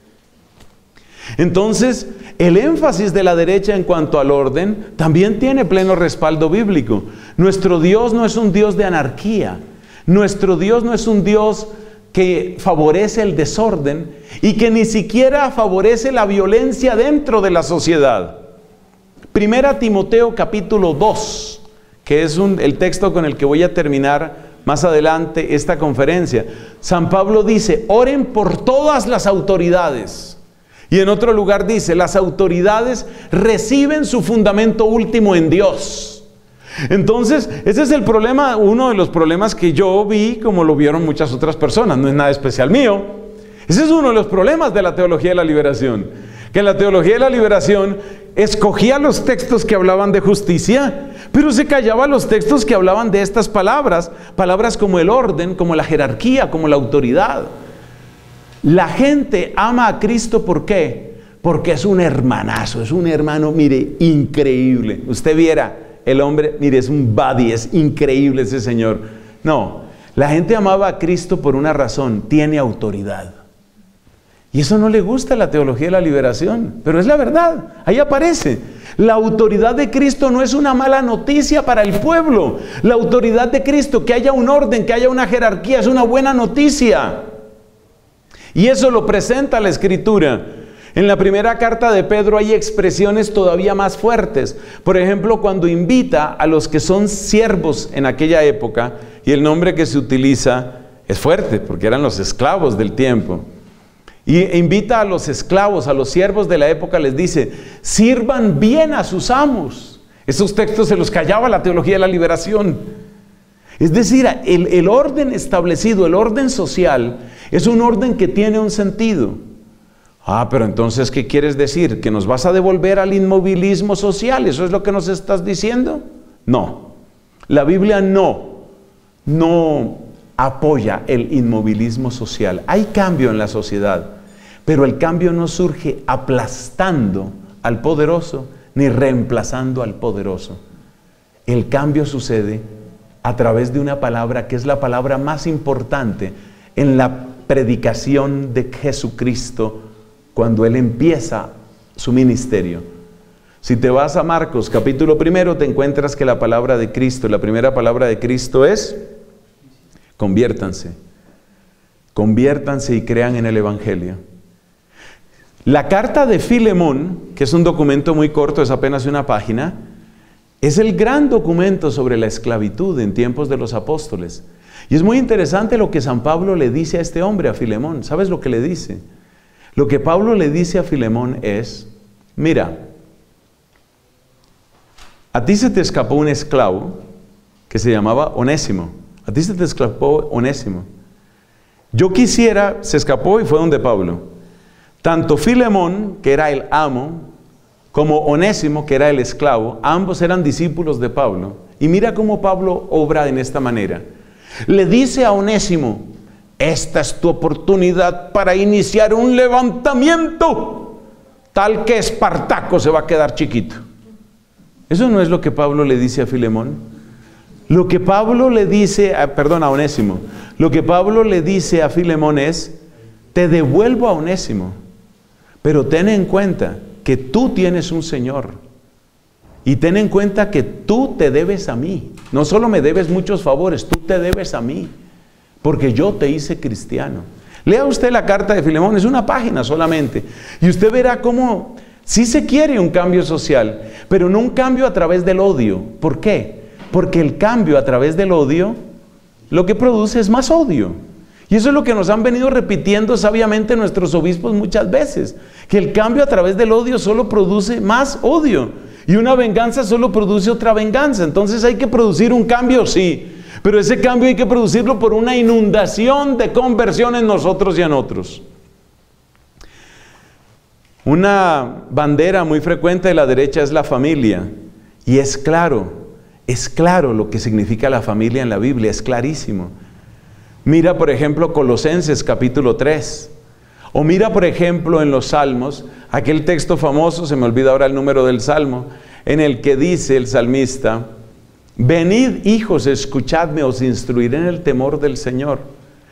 Entonces, el énfasis de la derecha en cuanto al orden también tiene pleno respaldo bíblico. Nuestro Dios no es un Dios de anarquía. Nuestro Dios no es un Dios que favorece el desorden y que ni siquiera favorece la violencia dentro de la sociedad. Primera Timoteo capítulo dos, que es un, el texto con el que voy a terminar más adelante esta conferencia. San Pablo dice, oren por todas las autoridades. Y en otro lugar dice, las autoridades reciben su fundamento último en Dios. Entonces, ese es el problema, uno de los problemas que yo vi, como lo vieron muchas otras personas, no es nada especial mío. Ese es uno de los problemas de la teología de la liberación, que en la teología de la liberación escogía los textos que hablaban de justicia, pero se callaba los textos que hablaban de estas palabras, palabras como el orden, como la jerarquía, como la autoridad. La gente ama a Cristo, ¿por qué? Porque es un hermanazo, es un hermano, mire, increíble. Usted viera, el hombre, mire, es un buddy, es increíble ese señor. No, la gente amaba a Cristo por una razón, tiene autoridad. Y eso no le gusta a la teología de la liberación, pero es la verdad, ahí aparece. La autoridad de Cristo no es una mala noticia para el pueblo. La autoridad de Cristo, que haya un orden, que haya una jerarquía, es una buena noticia. Y eso lo presenta la Escritura. En la primera carta de Pedro hay expresiones todavía más fuertes. Por ejemplo, cuando invita a los que son siervos en aquella época, y el nombre que se utiliza es fuerte, porque eran los esclavos del tiempo. Y invita a los esclavos, a los siervos de la época, les dice, sirvan bien a sus amos. Esos textos se los callaba la teología de la liberación. Es decir, el, el orden establecido, el orden social, es un orden que tiene un sentido. Ah, pero entonces, ¿qué quieres decir? ¿Que nos vas a devolver al inmovilismo social? ¿Eso es lo que nos estás diciendo? No. La Biblia no, no apoya el inmovilismo social. Hay cambio en la sociedad, pero el cambio no surge aplastando al poderoso ni reemplazando al poderoso. El cambio sucede a través de una palabra que es la palabra más importante en la predicación de Jesucristo cuando Él empieza su ministerio. Si te vas a Marcos capítulo primero, te encuentras que la palabra de Cristo, la primera palabra de Cristo es conviértanse, conviértanse y crean en el Evangelio. La carta de Filemón, que es un documento muy corto, es apenas una página, es el gran documento sobre la esclavitud en tiempos de los apóstoles. Y es muy interesante lo que San Pablo le dice a este hombre, a Filemón. ¿Sabes lo que le dice? Lo que Pablo le dice a Filemón es, mira, a ti se te escapó un esclavo que se llamaba Onésimo. A ti se te escapó Onésimo. Yo quisiera, se escapó y fue donde Pablo. Tanto Filemón, que era el amo, como Onésimo, que era el esclavo, ambos eran discípulos de Pablo. Y mira cómo Pablo obra en esta manera. Le dice a Onésimo, esta es tu oportunidad para iniciar un levantamiento, tal que Espartaco se va a quedar chiquito. Eso no es lo que Pablo le dice a Filemón. Lo que Pablo le dice, a, perdón, a Onésimo, lo que Pablo le dice a Filemón es, te devuelvo a Onésimo, pero ten en cuenta que tú tienes un Señor. Y ten en cuenta que tú te debes a mí. No solo me debes muchos favores, tú te debes a mí, porque yo te hice cristiano. Lea usted la carta de Filemón, es una página solamente, y usted verá cómo sí se quiere un cambio social, pero no un cambio a través del odio. ¿Por qué? Porque el cambio a través del odio lo que produce es más odio. Y eso es lo que nos han venido repitiendo sabiamente nuestros obispos muchas veces, que el cambio a través del odio solo produce más odio. Y una venganza solo produce otra venganza. Entonces hay que producir un cambio, sí. Pero ese cambio hay que producirlo por una inundación de conversión en nosotros y en otros. Una bandera muy frecuente de la derecha es la familia. Y es claro, es claro lo que significa la familia en la Biblia, es clarísimo. Mira, por ejemplo, Colosenses capítulo tres. O mira, por ejemplo, en los Salmos, aquel texto famoso, se me olvida ahora el número del Salmo, en el que dice el salmista: venid, hijos, escuchadme, os instruiré en el temor del Señor.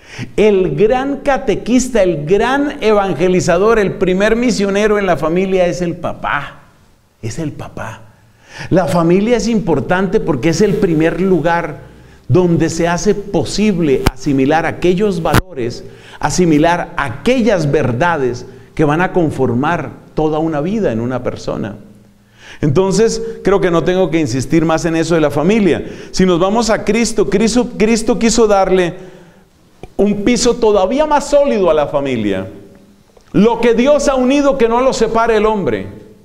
El gran catequista, el gran evangelizador, el primer misionero en la familia es el papá. Es el papá. La familia es importante porque es el primer lugar donde se hace posible asimilar aquellos valores, asimilar aquellas verdades que van a conformar toda una vida en una persona. Entonces, creo que no tengo que insistir más en eso de la familia. Si nos vamos a Cristo, Cristo, Cristo quiso darle un piso todavía más sólido a la familia. Lo que Dios ha unido, que no lo separe el hombre.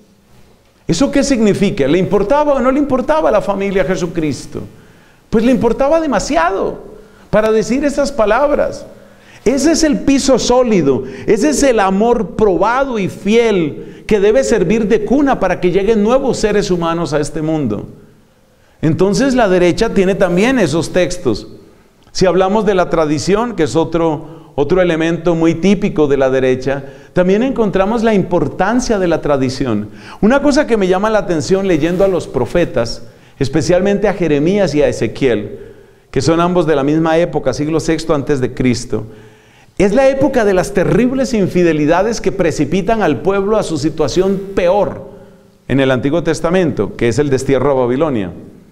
¿Eso qué significa? ¿Le importaba o no le importaba a la familia a Jesucristo? Pues le importaba demasiado para decir esas palabras. Ese es el piso sólido, ese es el amor probado y fiel que debe servir de cuna para que lleguen nuevos seres humanos a este mundo. Entonces la derecha tiene también esos textos. Si hablamos de la tradición, que es otro, otro elemento muy típico de la derecha, también encontramos la importancia de la tradición. Una cosa que me llama la atención leyendo a los profetas, especialmente a Jeremías y a Ezequiel, que son ambos de la misma época, siglo sexto antes de Cristo, es la época de las terribles infidelidades que precipitan al pueblo a su situación peor en el Antiguo Testamento, que es el destierro a Babilonia.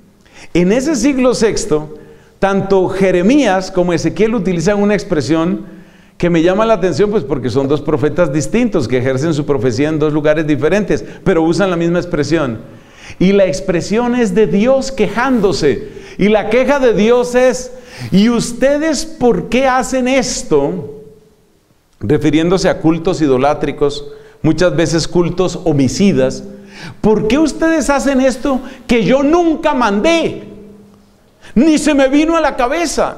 En ese siglo sexto, tanto Jeremías como Ezequiel utilizan una expresión que me llama la atención, pues porque son dos profetas distintos que ejercen su profecía en dos lugares diferentes, pero usan la misma expresión. Y la expresión es de Dios quejándose. Y la queja de Dios es: ¿y ustedes por qué hacen esto? Refiriéndose a cultos idolátricos, muchas veces cultos homicidas. ¿Por qué ustedes hacen esto que yo nunca mandé? Ni se me vino a la cabeza.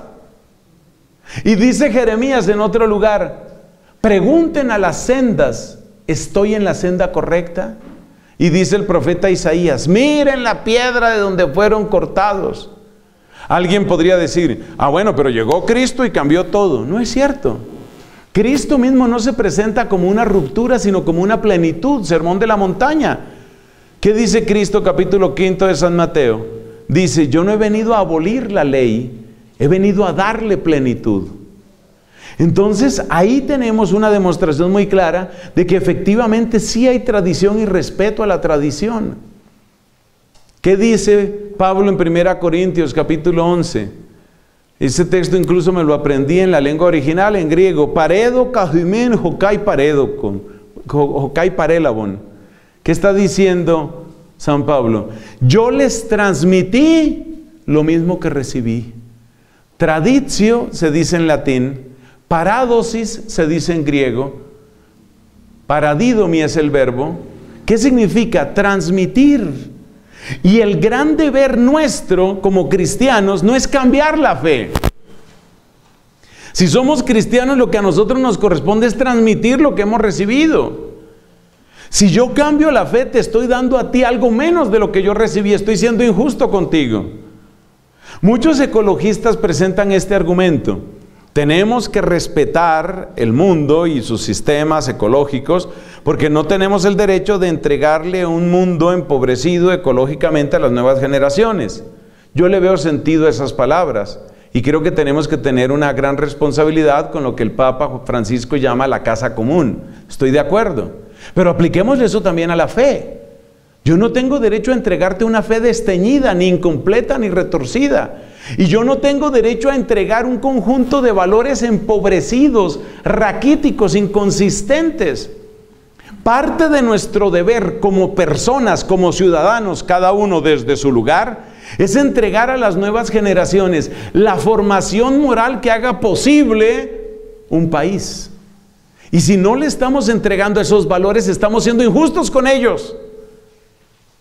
Y dice Jeremías en otro lugar: pregunten a las sendas, ¿estoy en la senda correcta? Y dice el profeta Isaías: miren la piedra de donde fueron cortados. Alguien podría decir: ah, bueno, pero llegó Cristo y cambió todo. No es cierto. Cristo mismo no se presenta como una ruptura, sino como una plenitud. Sermón de la montaña. ¿Qué dice Cristo, capítulo quinto de San Mateo? Dice: yo no he venido a abolir la ley, he venido a darle plenitud. Entonces ahí tenemos una demostración muy clara de que efectivamente sí hay tradición y respeto a la tradición. ¿Qué dice Pablo en primera Corintios capítulo once? Ese texto incluso me lo aprendí en la lengua original, en griego. Paredo kahimen hokai paredo hokai parelabon. ¿Qué está diciendo San Pablo? Yo les transmití lo mismo que recibí. Traditio se dice en latín, paradosis se dice en griego, paradidomi es el verbo. ¿Qué significa? Transmitir. Y el gran deber nuestro como cristianos no es cambiar la fe. Si somos cristianos, lo que a nosotros nos corresponde es transmitir lo que hemos recibido. Si yo cambio la fe, te estoy dando a ti algo menos de lo que yo recibí. Estoy siendo injusto contigo. Muchos ecologistas presentan este argumento: tenemos que respetar el mundo y sus sistemas ecológicos porque no tenemos el derecho de entregarle un mundo empobrecido ecológicamente a las nuevas generaciones. Yo le veo sentido a esas palabras y creo que tenemos que tener una gran responsabilidad con lo que el Papa Francisco llama la casa común. Estoy de acuerdo, pero apliquemos eso también a la fe. Yo no tengo derecho a entregarte una fe desteñida, ni incompleta, ni retorcida. Y yo no tengo derecho a entregar un conjunto de valores empobrecidos, raquíticos, inconsistentes. Parte de nuestro deber como personas, como ciudadanos, cada uno desde su lugar, es entregar a las nuevas generaciones la formación moral que haga posible un país. Y si no le estamos entregando esos valores, estamos siendo injustos con ellos.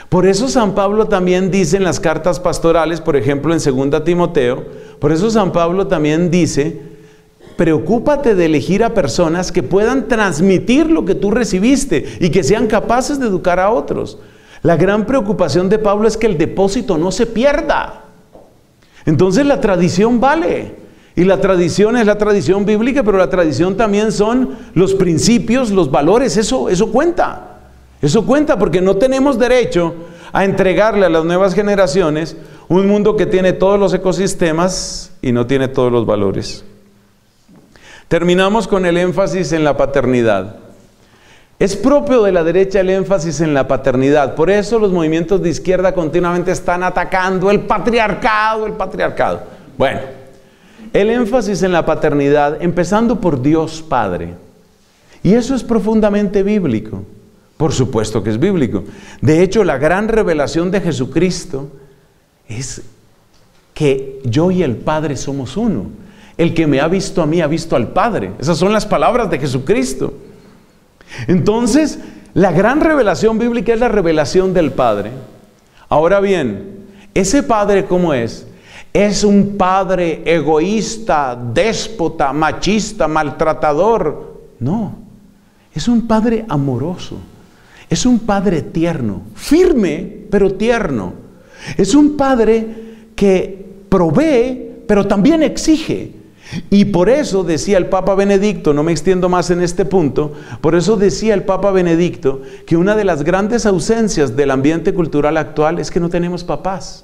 Por eso San Pablo también dice en las cartas pastorales, por ejemplo en segunda Timoteo, por eso San Pablo también dice, preocúpate de elegir a personas que puedan transmitir lo que tú recibiste y que sean capaces de educar a otros. La gran preocupación de Pablo es que el depósito no se pierda. Entonces la tradición vale. Y la tradición es la tradición bíblica, pero la tradición también son los principios, los valores, eso, eso cuenta. Eso cuenta porque no tenemos derecho a entregarle a las nuevas generaciones un mundo que tiene todos los ecosistemas y no tiene todos los valores. Terminamos con el énfasis en la paternidad. Es propio de la derecha el énfasis en la paternidad. Por eso los movimientos de izquierda continuamente están atacando el patriarcado, el patriarcado. Bueno, el énfasis en la paternidad, empezando por Dios Padre. Y eso es profundamente bíblico. Por supuesto que es bíblico. De hecho, la gran revelación de Jesucristo es que yo y el Padre somos uno. El que me ha visto a mí ha visto al Padre. Esas son las palabras de Jesucristo. Entonces, la gran revelación bíblica es la revelación del Padre. Ahora bien, ese Padre, ¿cómo es? ¿Es un padre egoísta, déspota, machista, maltratador? No, es un Padre amoroso. Es un Padre tierno, firme, pero tierno. Es un Padre que provee, pero también exige. Y por eso decía el Papa Benedicto, no me extiendo más en este punto, por eso decía el Papa Benedicto que una de las grandes ausencias del ambiente cultural actual es que no tenemos papás.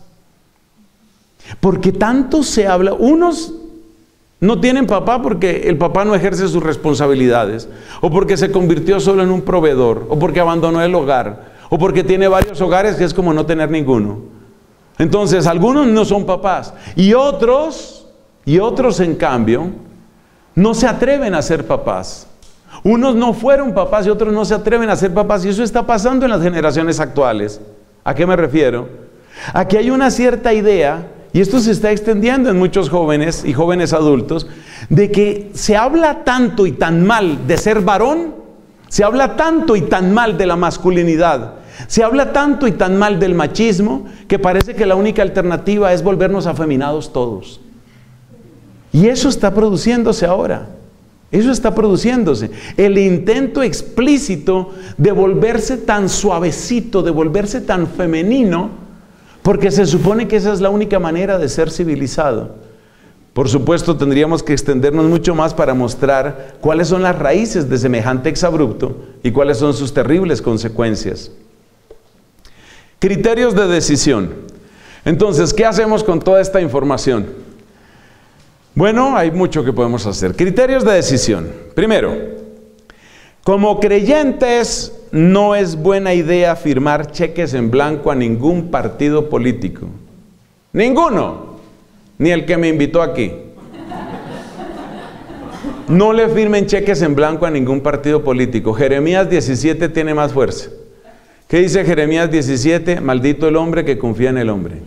Porque tanto se habla, unos no tienen papá porque el papá no ejerce sus responsabilidades, o porque se convirtió solo en un proveedor, o porque abandonó el hogar, o porque tiene varios hogares que es como no tener ninguno. Entonces, algunos no son papás, y otros, y otros en cambio, no se atreven a ser papás. Unos no fueron papás y otros no se atreven a ser papás, y eso está pasando en las generaciones actuales. ¿A qué me refiero? A que hay una cierta idea, y esto se está extendiendo en muchos jóvenes y jóvenes adultos, de que se habla tanto y tan mal de ser varón, se habla tanto y tan mal de la masculinidad, se habla tanto y tan mal del machismo, que parece que la única alternativa es volvernos afeminados todos. Y eso está produciéndose ahora. Eso está produciéndose. El intento explícito de volverse tan suavecito, de volverse tan femenino, porque se supone que esa es la única manera de ser civilizado. Por supuesto, tendríamos que extendernos mucho más para mostrar cuáles son las raíces de semejante exabrupto y cuáles son sus terribles consecuencias. Criterios de decisión. Entonces, ¿qué hacemos con toda esta información? Bueno, hay mucho que podemos hacer. Criterios de decisión. Primero, como creyentes, no es buena idea firmar cheques en blanco a ningún partido político. Ninguno. Ni el que me invitó aquí. No le firmen cheques en blanco a ningún partido político. Jeremías diecisiete tiene más fuerza. ¿Qué dice Jeremías diecisiete? Maldito el hombre que confía en el hombre.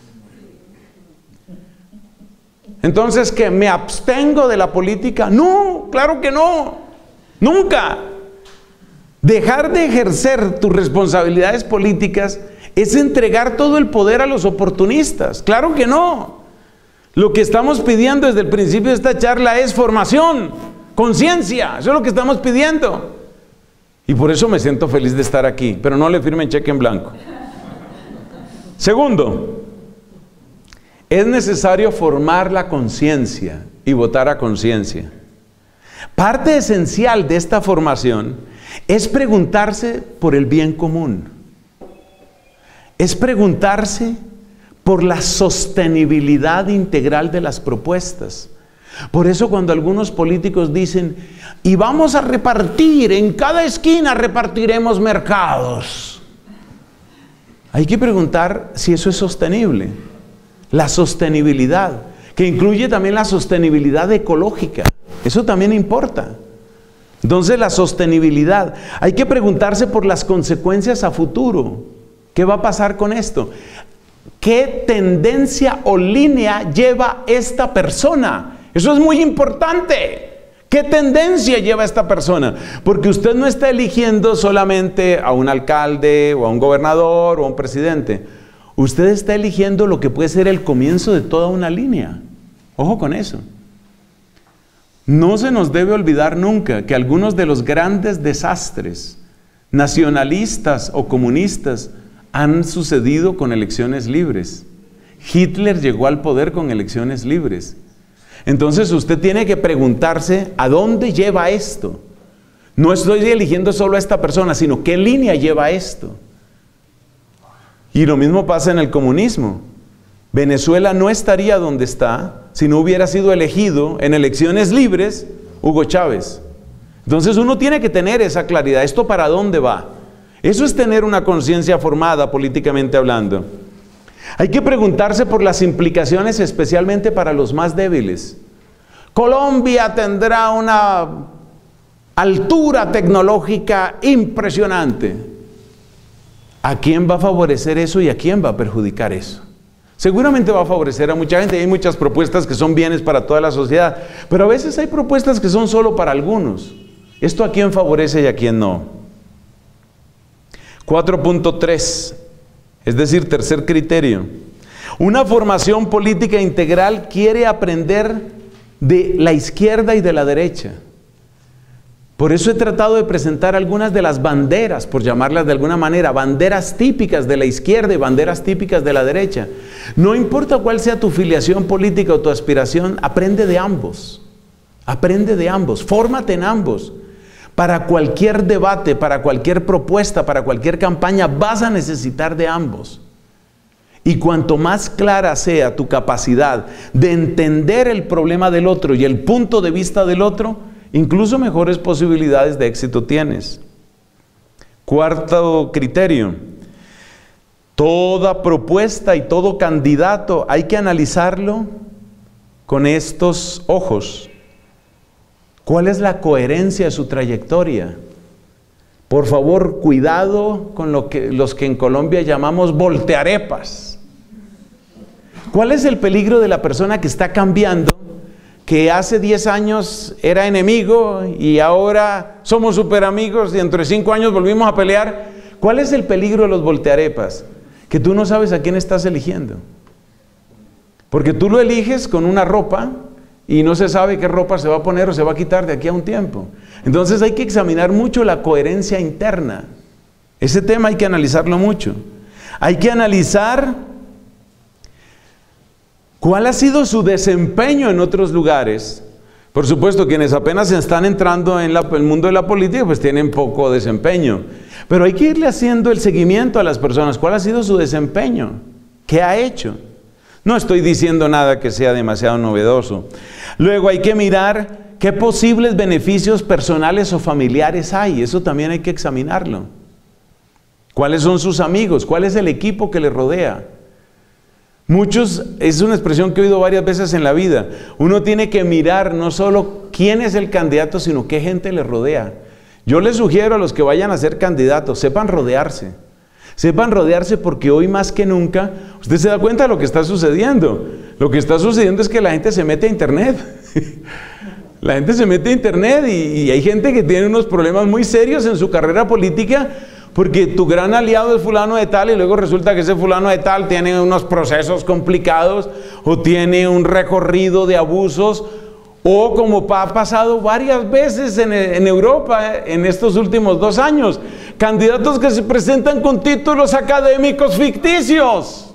Entonces, ¿qué? ¿Me abstengo de la política? No, claro que no. Nunca. Dejar de ejercer tus responsabilidades políticas es entregar todo el poder a los oportunistas. Claro que no. Lo que estamos pidiendo desde el principio de esta charla es formación, conciencia. Eso es lo que estamos pidiendo. Y por eso me siento feliz de estar aquí, pero no le firmen cheque en blanco. Segundo, es necesario formar la conciencia y votar a conciencia. Parte esencial de esta formación es preguntarse por el bien común. Es preguntarse por la sostenibilidad integral de las propuestas. Por eso cuando algunos políticos dicen, y vamos a repartir, en cada esquina repartiremos mercados. Hay que preguntar si eso es sostenible. La sostenibilidad, que incluye también la sostenibilidad ecológica. Eso también importa. Entonces la sostenibilidad, hay que preguntarse por las consecuencias a futuro. ¿Qué va a pasar con esto? ¿Qué tendencia o línea lleva esta persona? Eso es muy importante. ¿Qué tendencia lleva esta persona? Porque usted no está eligiendo solamente a un alcalde o a un gobernador o a un presidente. Usted está eligiendo lo que puede ser el comienzo de toda una línea. Ojo con eso. No se nos debe olvidar nunca que algunos de los grandes desastres nacionalistas o comunistas han sucedido con elecciones libres. Hitler llegó al poder con elecciones libres. Entonces usted tiene que preguntarse, ¿a dónde lleva esto? No estoy eligiendo solo a esta persona, sino ¿qué línea lleva esto? Y lo mismo pasa en el comunismo. Venezuela no estaría donde está si no hubiera sido elegido en elecciones libres Hugo Chávez. Entonces uno tiene que tener esa claridad. ¿Esto para dónde va? Eso es tener una conciencia formada políticamente hablando. Hay que preguntarse por las implicaciones especialmente para los más débiles. Colombia tendrá una altura tecnológica impresionante. ¿A quién va a favorecer eso y a quién va a perjudicar eso? Seguramente va a favorecer a mucha gente. Hay muchas propuestas que son bienes para toda la sociedad, pero a veces hay propuestas que son solo para algunos. ¿Esto a quién favorece y a quién no? cuatro punto tres, es decir, tercer criterio. Una formación política integral quiere aprender de la izquierda y de la derecha. Por eso he tratado de presentar algunas de las banderas, por llamarlas de alguna manera, banderas típicas de la izquierda y banderas típicas de la derecha. No importa cuál sea tu filiación política o tu aspiración, aprende de ambos. Aprende de ambos, fórmate en ambos. Para cualquier debate, para cualquier propuesta, para cualquier campaña, vas a necesitar de ambos. Y cuanto más clara sea tu capacidad de entender el problema del otro y el punto de vista del otro, incluso mejores posibilidades de éxito tienes. Cuarto criterio. Toda propuesta y todo candidato hay que analizarlo con estos ojos. ¿Cuál es la coherencia de su trayectoria? Por favor, cuidado con lo que los que en Colombia llamamos voltearepas. ¿Cuál es el peligro de la persona que está cambiando, que hace diez años era enemigo y ahora somos súper amigos y dentro de cinco años volvimos a pelear? ¿Cuál es el peligro de los voltearepas? Que tú no sabes a quién estás eligiendo. Porque tú lo eliges con una ropa y no se sabe qué ropa se va a poner o se va a quitar de aquí a un tiempo. Entonces hay que examinar mucho la coherencia interna. Ese tema hay que analizarlo mucho. Hay que analizar cuál ha sido su desempeño en otros lugares. Por supuesto, quienes apenas están entrando en la, el mundo de la política, pues tienen poco desempeño. Pero hay que irle haciendo el seguimiento a las personas. ¿Cuál ha sido su desempeño? ¿Qué ha hecho? No estoy diciendo nada que sea demasiado novedoso. Luego hay que mirar qué posibles beneficios personales o familiares hay. Eso también hay que examinarlo. ¿Cuáles son sus amigos? ¿Cuál es el equipo que le rodea? Muchos, es una expresión que he oído varias veces en la vida. Uno tiene que mirar no solo quién es el candidato, sino qué gente le rodea. Yo les sugiero a los que vayan a ser candidatos, sepan rodearse. Sepan rodearse porque hoy más que nunca, usted se da cuenta de lo que está sucediendo. Lo que está sucediendo es que la gente se mete a internet. La gente se mete a internet y, y hay gente que tiene unos problemas muy serios en su carrera política porque tu gran aliado es fulano de tal y luego resulta que ese fulano de tal tiene unos procesos complicados o tiene un recorrido de abusos, o como ha pasado varias veces en, en Europa en estos últimos dos años, candidatos que se presentan con títulos académicos ficticios.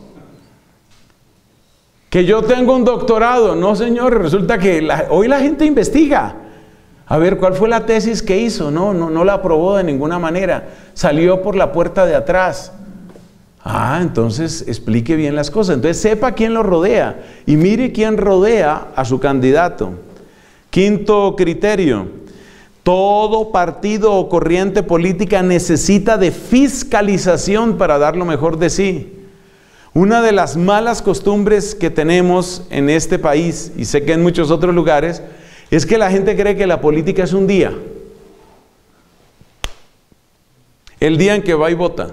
Que yo tengo un doctorado. No, señor, resulta que la, hoy la gente investiga. A ver, ¿cuál fue la tesis que hizo? No, no, no la aprobó de ninguna manera. Salió por la puerta de atrás. Ah, entonces explique bien las cosas. Entonces sepa quién lo rodea y mire quién rodea a su candidato. Quinto criterio. Todo partido o corriente política necesita de fiscalización para dar lo mejor de sí. Una de las malas costumbres que tenemos en este país, y sé que en muchos otros lugares, es que la gente cree que la política es un día. El día en que va y vota.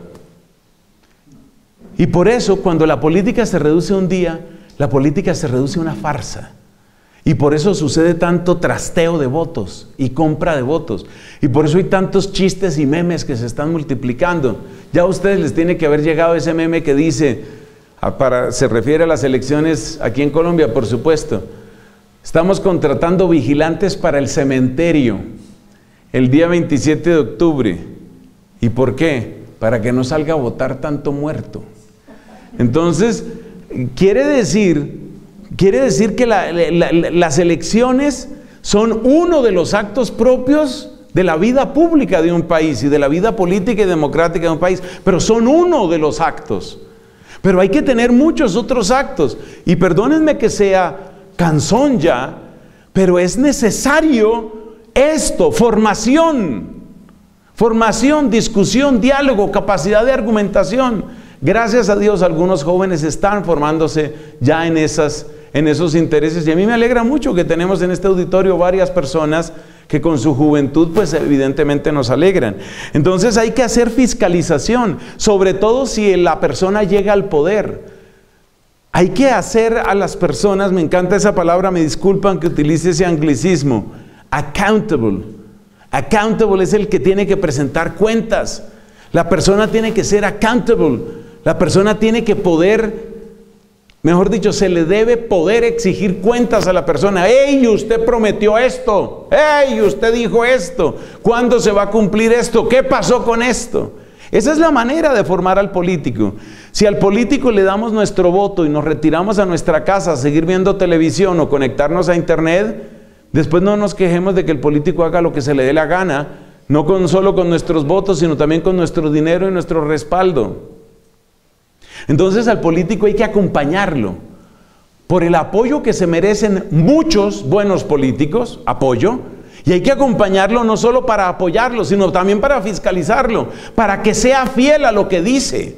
Y por eso, cuando la política se reduce a un día, la política se reduce a una farsa. Y por eso sucede tanto trasteo de votos y compra de votos. Y por eso hay tantos chistes y memes que se están multiplicando. Ya a ustedes les tiene que haber llegado ese meme que dice, para, se refiere a las elecciones aquí en Colombia, por supuesto. Estamos contratando vigilantes para el cementerio el día veintisiete de octubre. ¿Y por qué? Para que no salga a votar tanto muerto. Entonces, quiere decir, quiere decir que la, la, la, las elecciones son uno de los actos propios de la vida pública de un país y de la vida política y democrática de un país, pero son uno de los actos. Pero hay que tener muchos otros actos. Y perdónenme que sea cansón ya, pero es necesario esto, formación. Formación, discusión, diálogo, capacidad de argumentación. Gracias a Dios algunos jóvenes están formándose ya en, esas, en esos intereses, y a mí me alegra mucho que tenemos en este auditorio varias personas que con su juventud pues evidentemente nos alegran. Entonces hay que hacer fiscalización, sobre todo si la persona llega al poder. Hay que hacer a las personas, me encanta esa palabra, me disculpan que utilice ese anglicismo, accountable. Accountable es el que tiene que presentar cuentas. La persona tiene que ser accountable. La persona tiene que poder, mejor dicho, se le debe poder exigir cuentas a la persona. ¡Ey, usted prometió esto! ¡Ey, usted dijo esto! ¿Cuándo se va a cumplir esto? ¿Qué pasó con esto? Esa es la manera de formar al político. Si al político le damos nuestro voto y nos retiramos a nuestra casa a seguir viendo televisión o conectarnos a internet, después no nos quejemos de que el político haga lo que se le dé la gana, no con, solo con nuestros votos, sino también con nuestro dinero y nuestro respaldo. Entonces al político hay que acompañarlo por el apoyo que se merecen muchos buenos políticos, apoyo, y hay que acompañarlo no solo para apoyarlo, sino también para fiscalizarlo, para que sea fiel a lo que dice.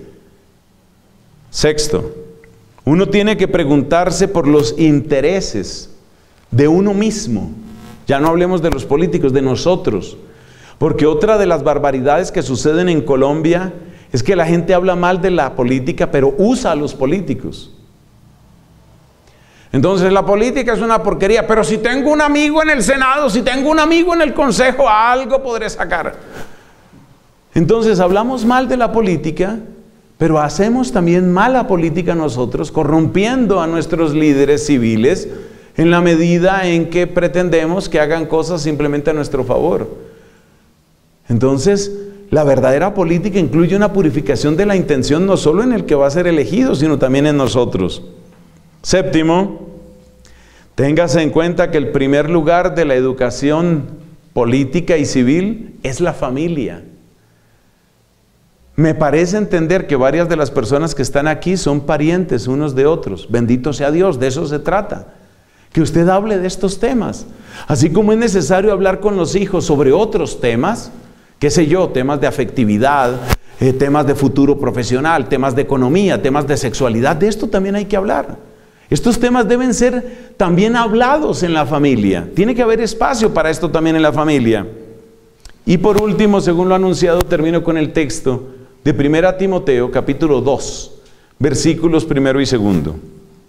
Sexto, uno tiene que preguntarse por los intereses de uno mismo. Ya no hablemos de los políticos, de nosotros. Porque otra de las barbaridades que suceden en Colombia es que la gente habla mal de la política, pero usa a los políticos. Entonces la política es una porquería, pero si tengo un amigo en el Senado, si tengo un amigo en el Consejo, algo podré sacar. Entonces hablamos mal de la política, pero hacemos también mala política nosotros, corrompiendo a nuestros líderes civiles en la medida en que pretendemos que hagan cosas simplemente a nuestro favor. Entonces, la verdadera política incluye una purificación de la intención, no solo en el que va a ser elegido, sino también en nosotros. Séptimo, téngase en cuenta que el primer lugar de la educación política y civil es la familia. Me parece entender que varias de las personas que están aquí son parientes unos de otros. Bendito sea Dios, de eso se trata. Que usted hable de estos temas. Así como es necesario hablar con los hijos sobre otros temas, qué sé yo, temas de afectividad, eh, temas de futuro profesional, temas de economía, temas de sexualidad, de esto también hay que hablar. Estos temas deben ser también hablados en la familia. Tiene que haber espacio para esto también en la familia. Y por último, según lo anunciado, termino con el texto de primera Timoteo, capítulo dos, versículos primero y segundo.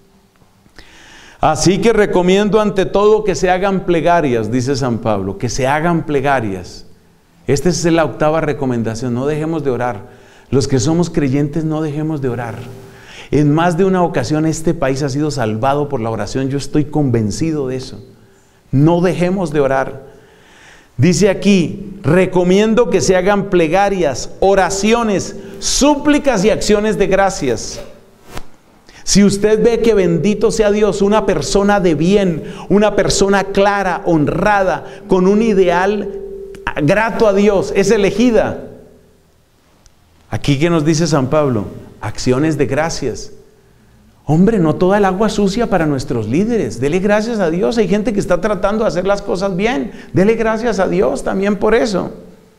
Así que recomiendo ante todo que se hagan plegarias, dice San Pablo, que se hagan plegarias. Esta es la octava recomendación, no dejemos de orar. Los que somos creyentes no dejemos de orar. En más de una ocasión este país ha sido salvado por la oración, yo estoy convencido de eso. No dejemos de orar. Dice aquí, recomiendo que se hagan plegarias, oraciones, súplicas y acciones de gracias. Si usted ve que, bendito sea Dios, una persona de bien, una persona clara, honrada, con un ideal grato a Dios, es elegida. Aquí que nos dice San Pablo, acciones de gracias. Hombre, no toda el agua sucia para nuestros líderes. Dele gracias a Dios. Hay gente que está tratando de hacer las cosas bien. Dele gracias a Dios también por eso.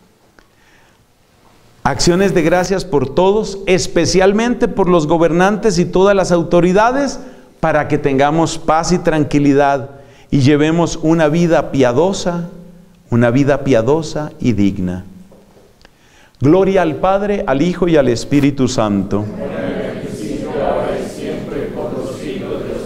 Acciones de gracias por todos, especialmente por los gobernantes y todas las autoridades, para que tengamos paz y tranquilidad y llevemos una vida piadosa, una vida piadosa y digna. Gloria al Padre, al Hijo y al Espíritu Santo. Como en el principio, ahora y siempre, por los siglos de los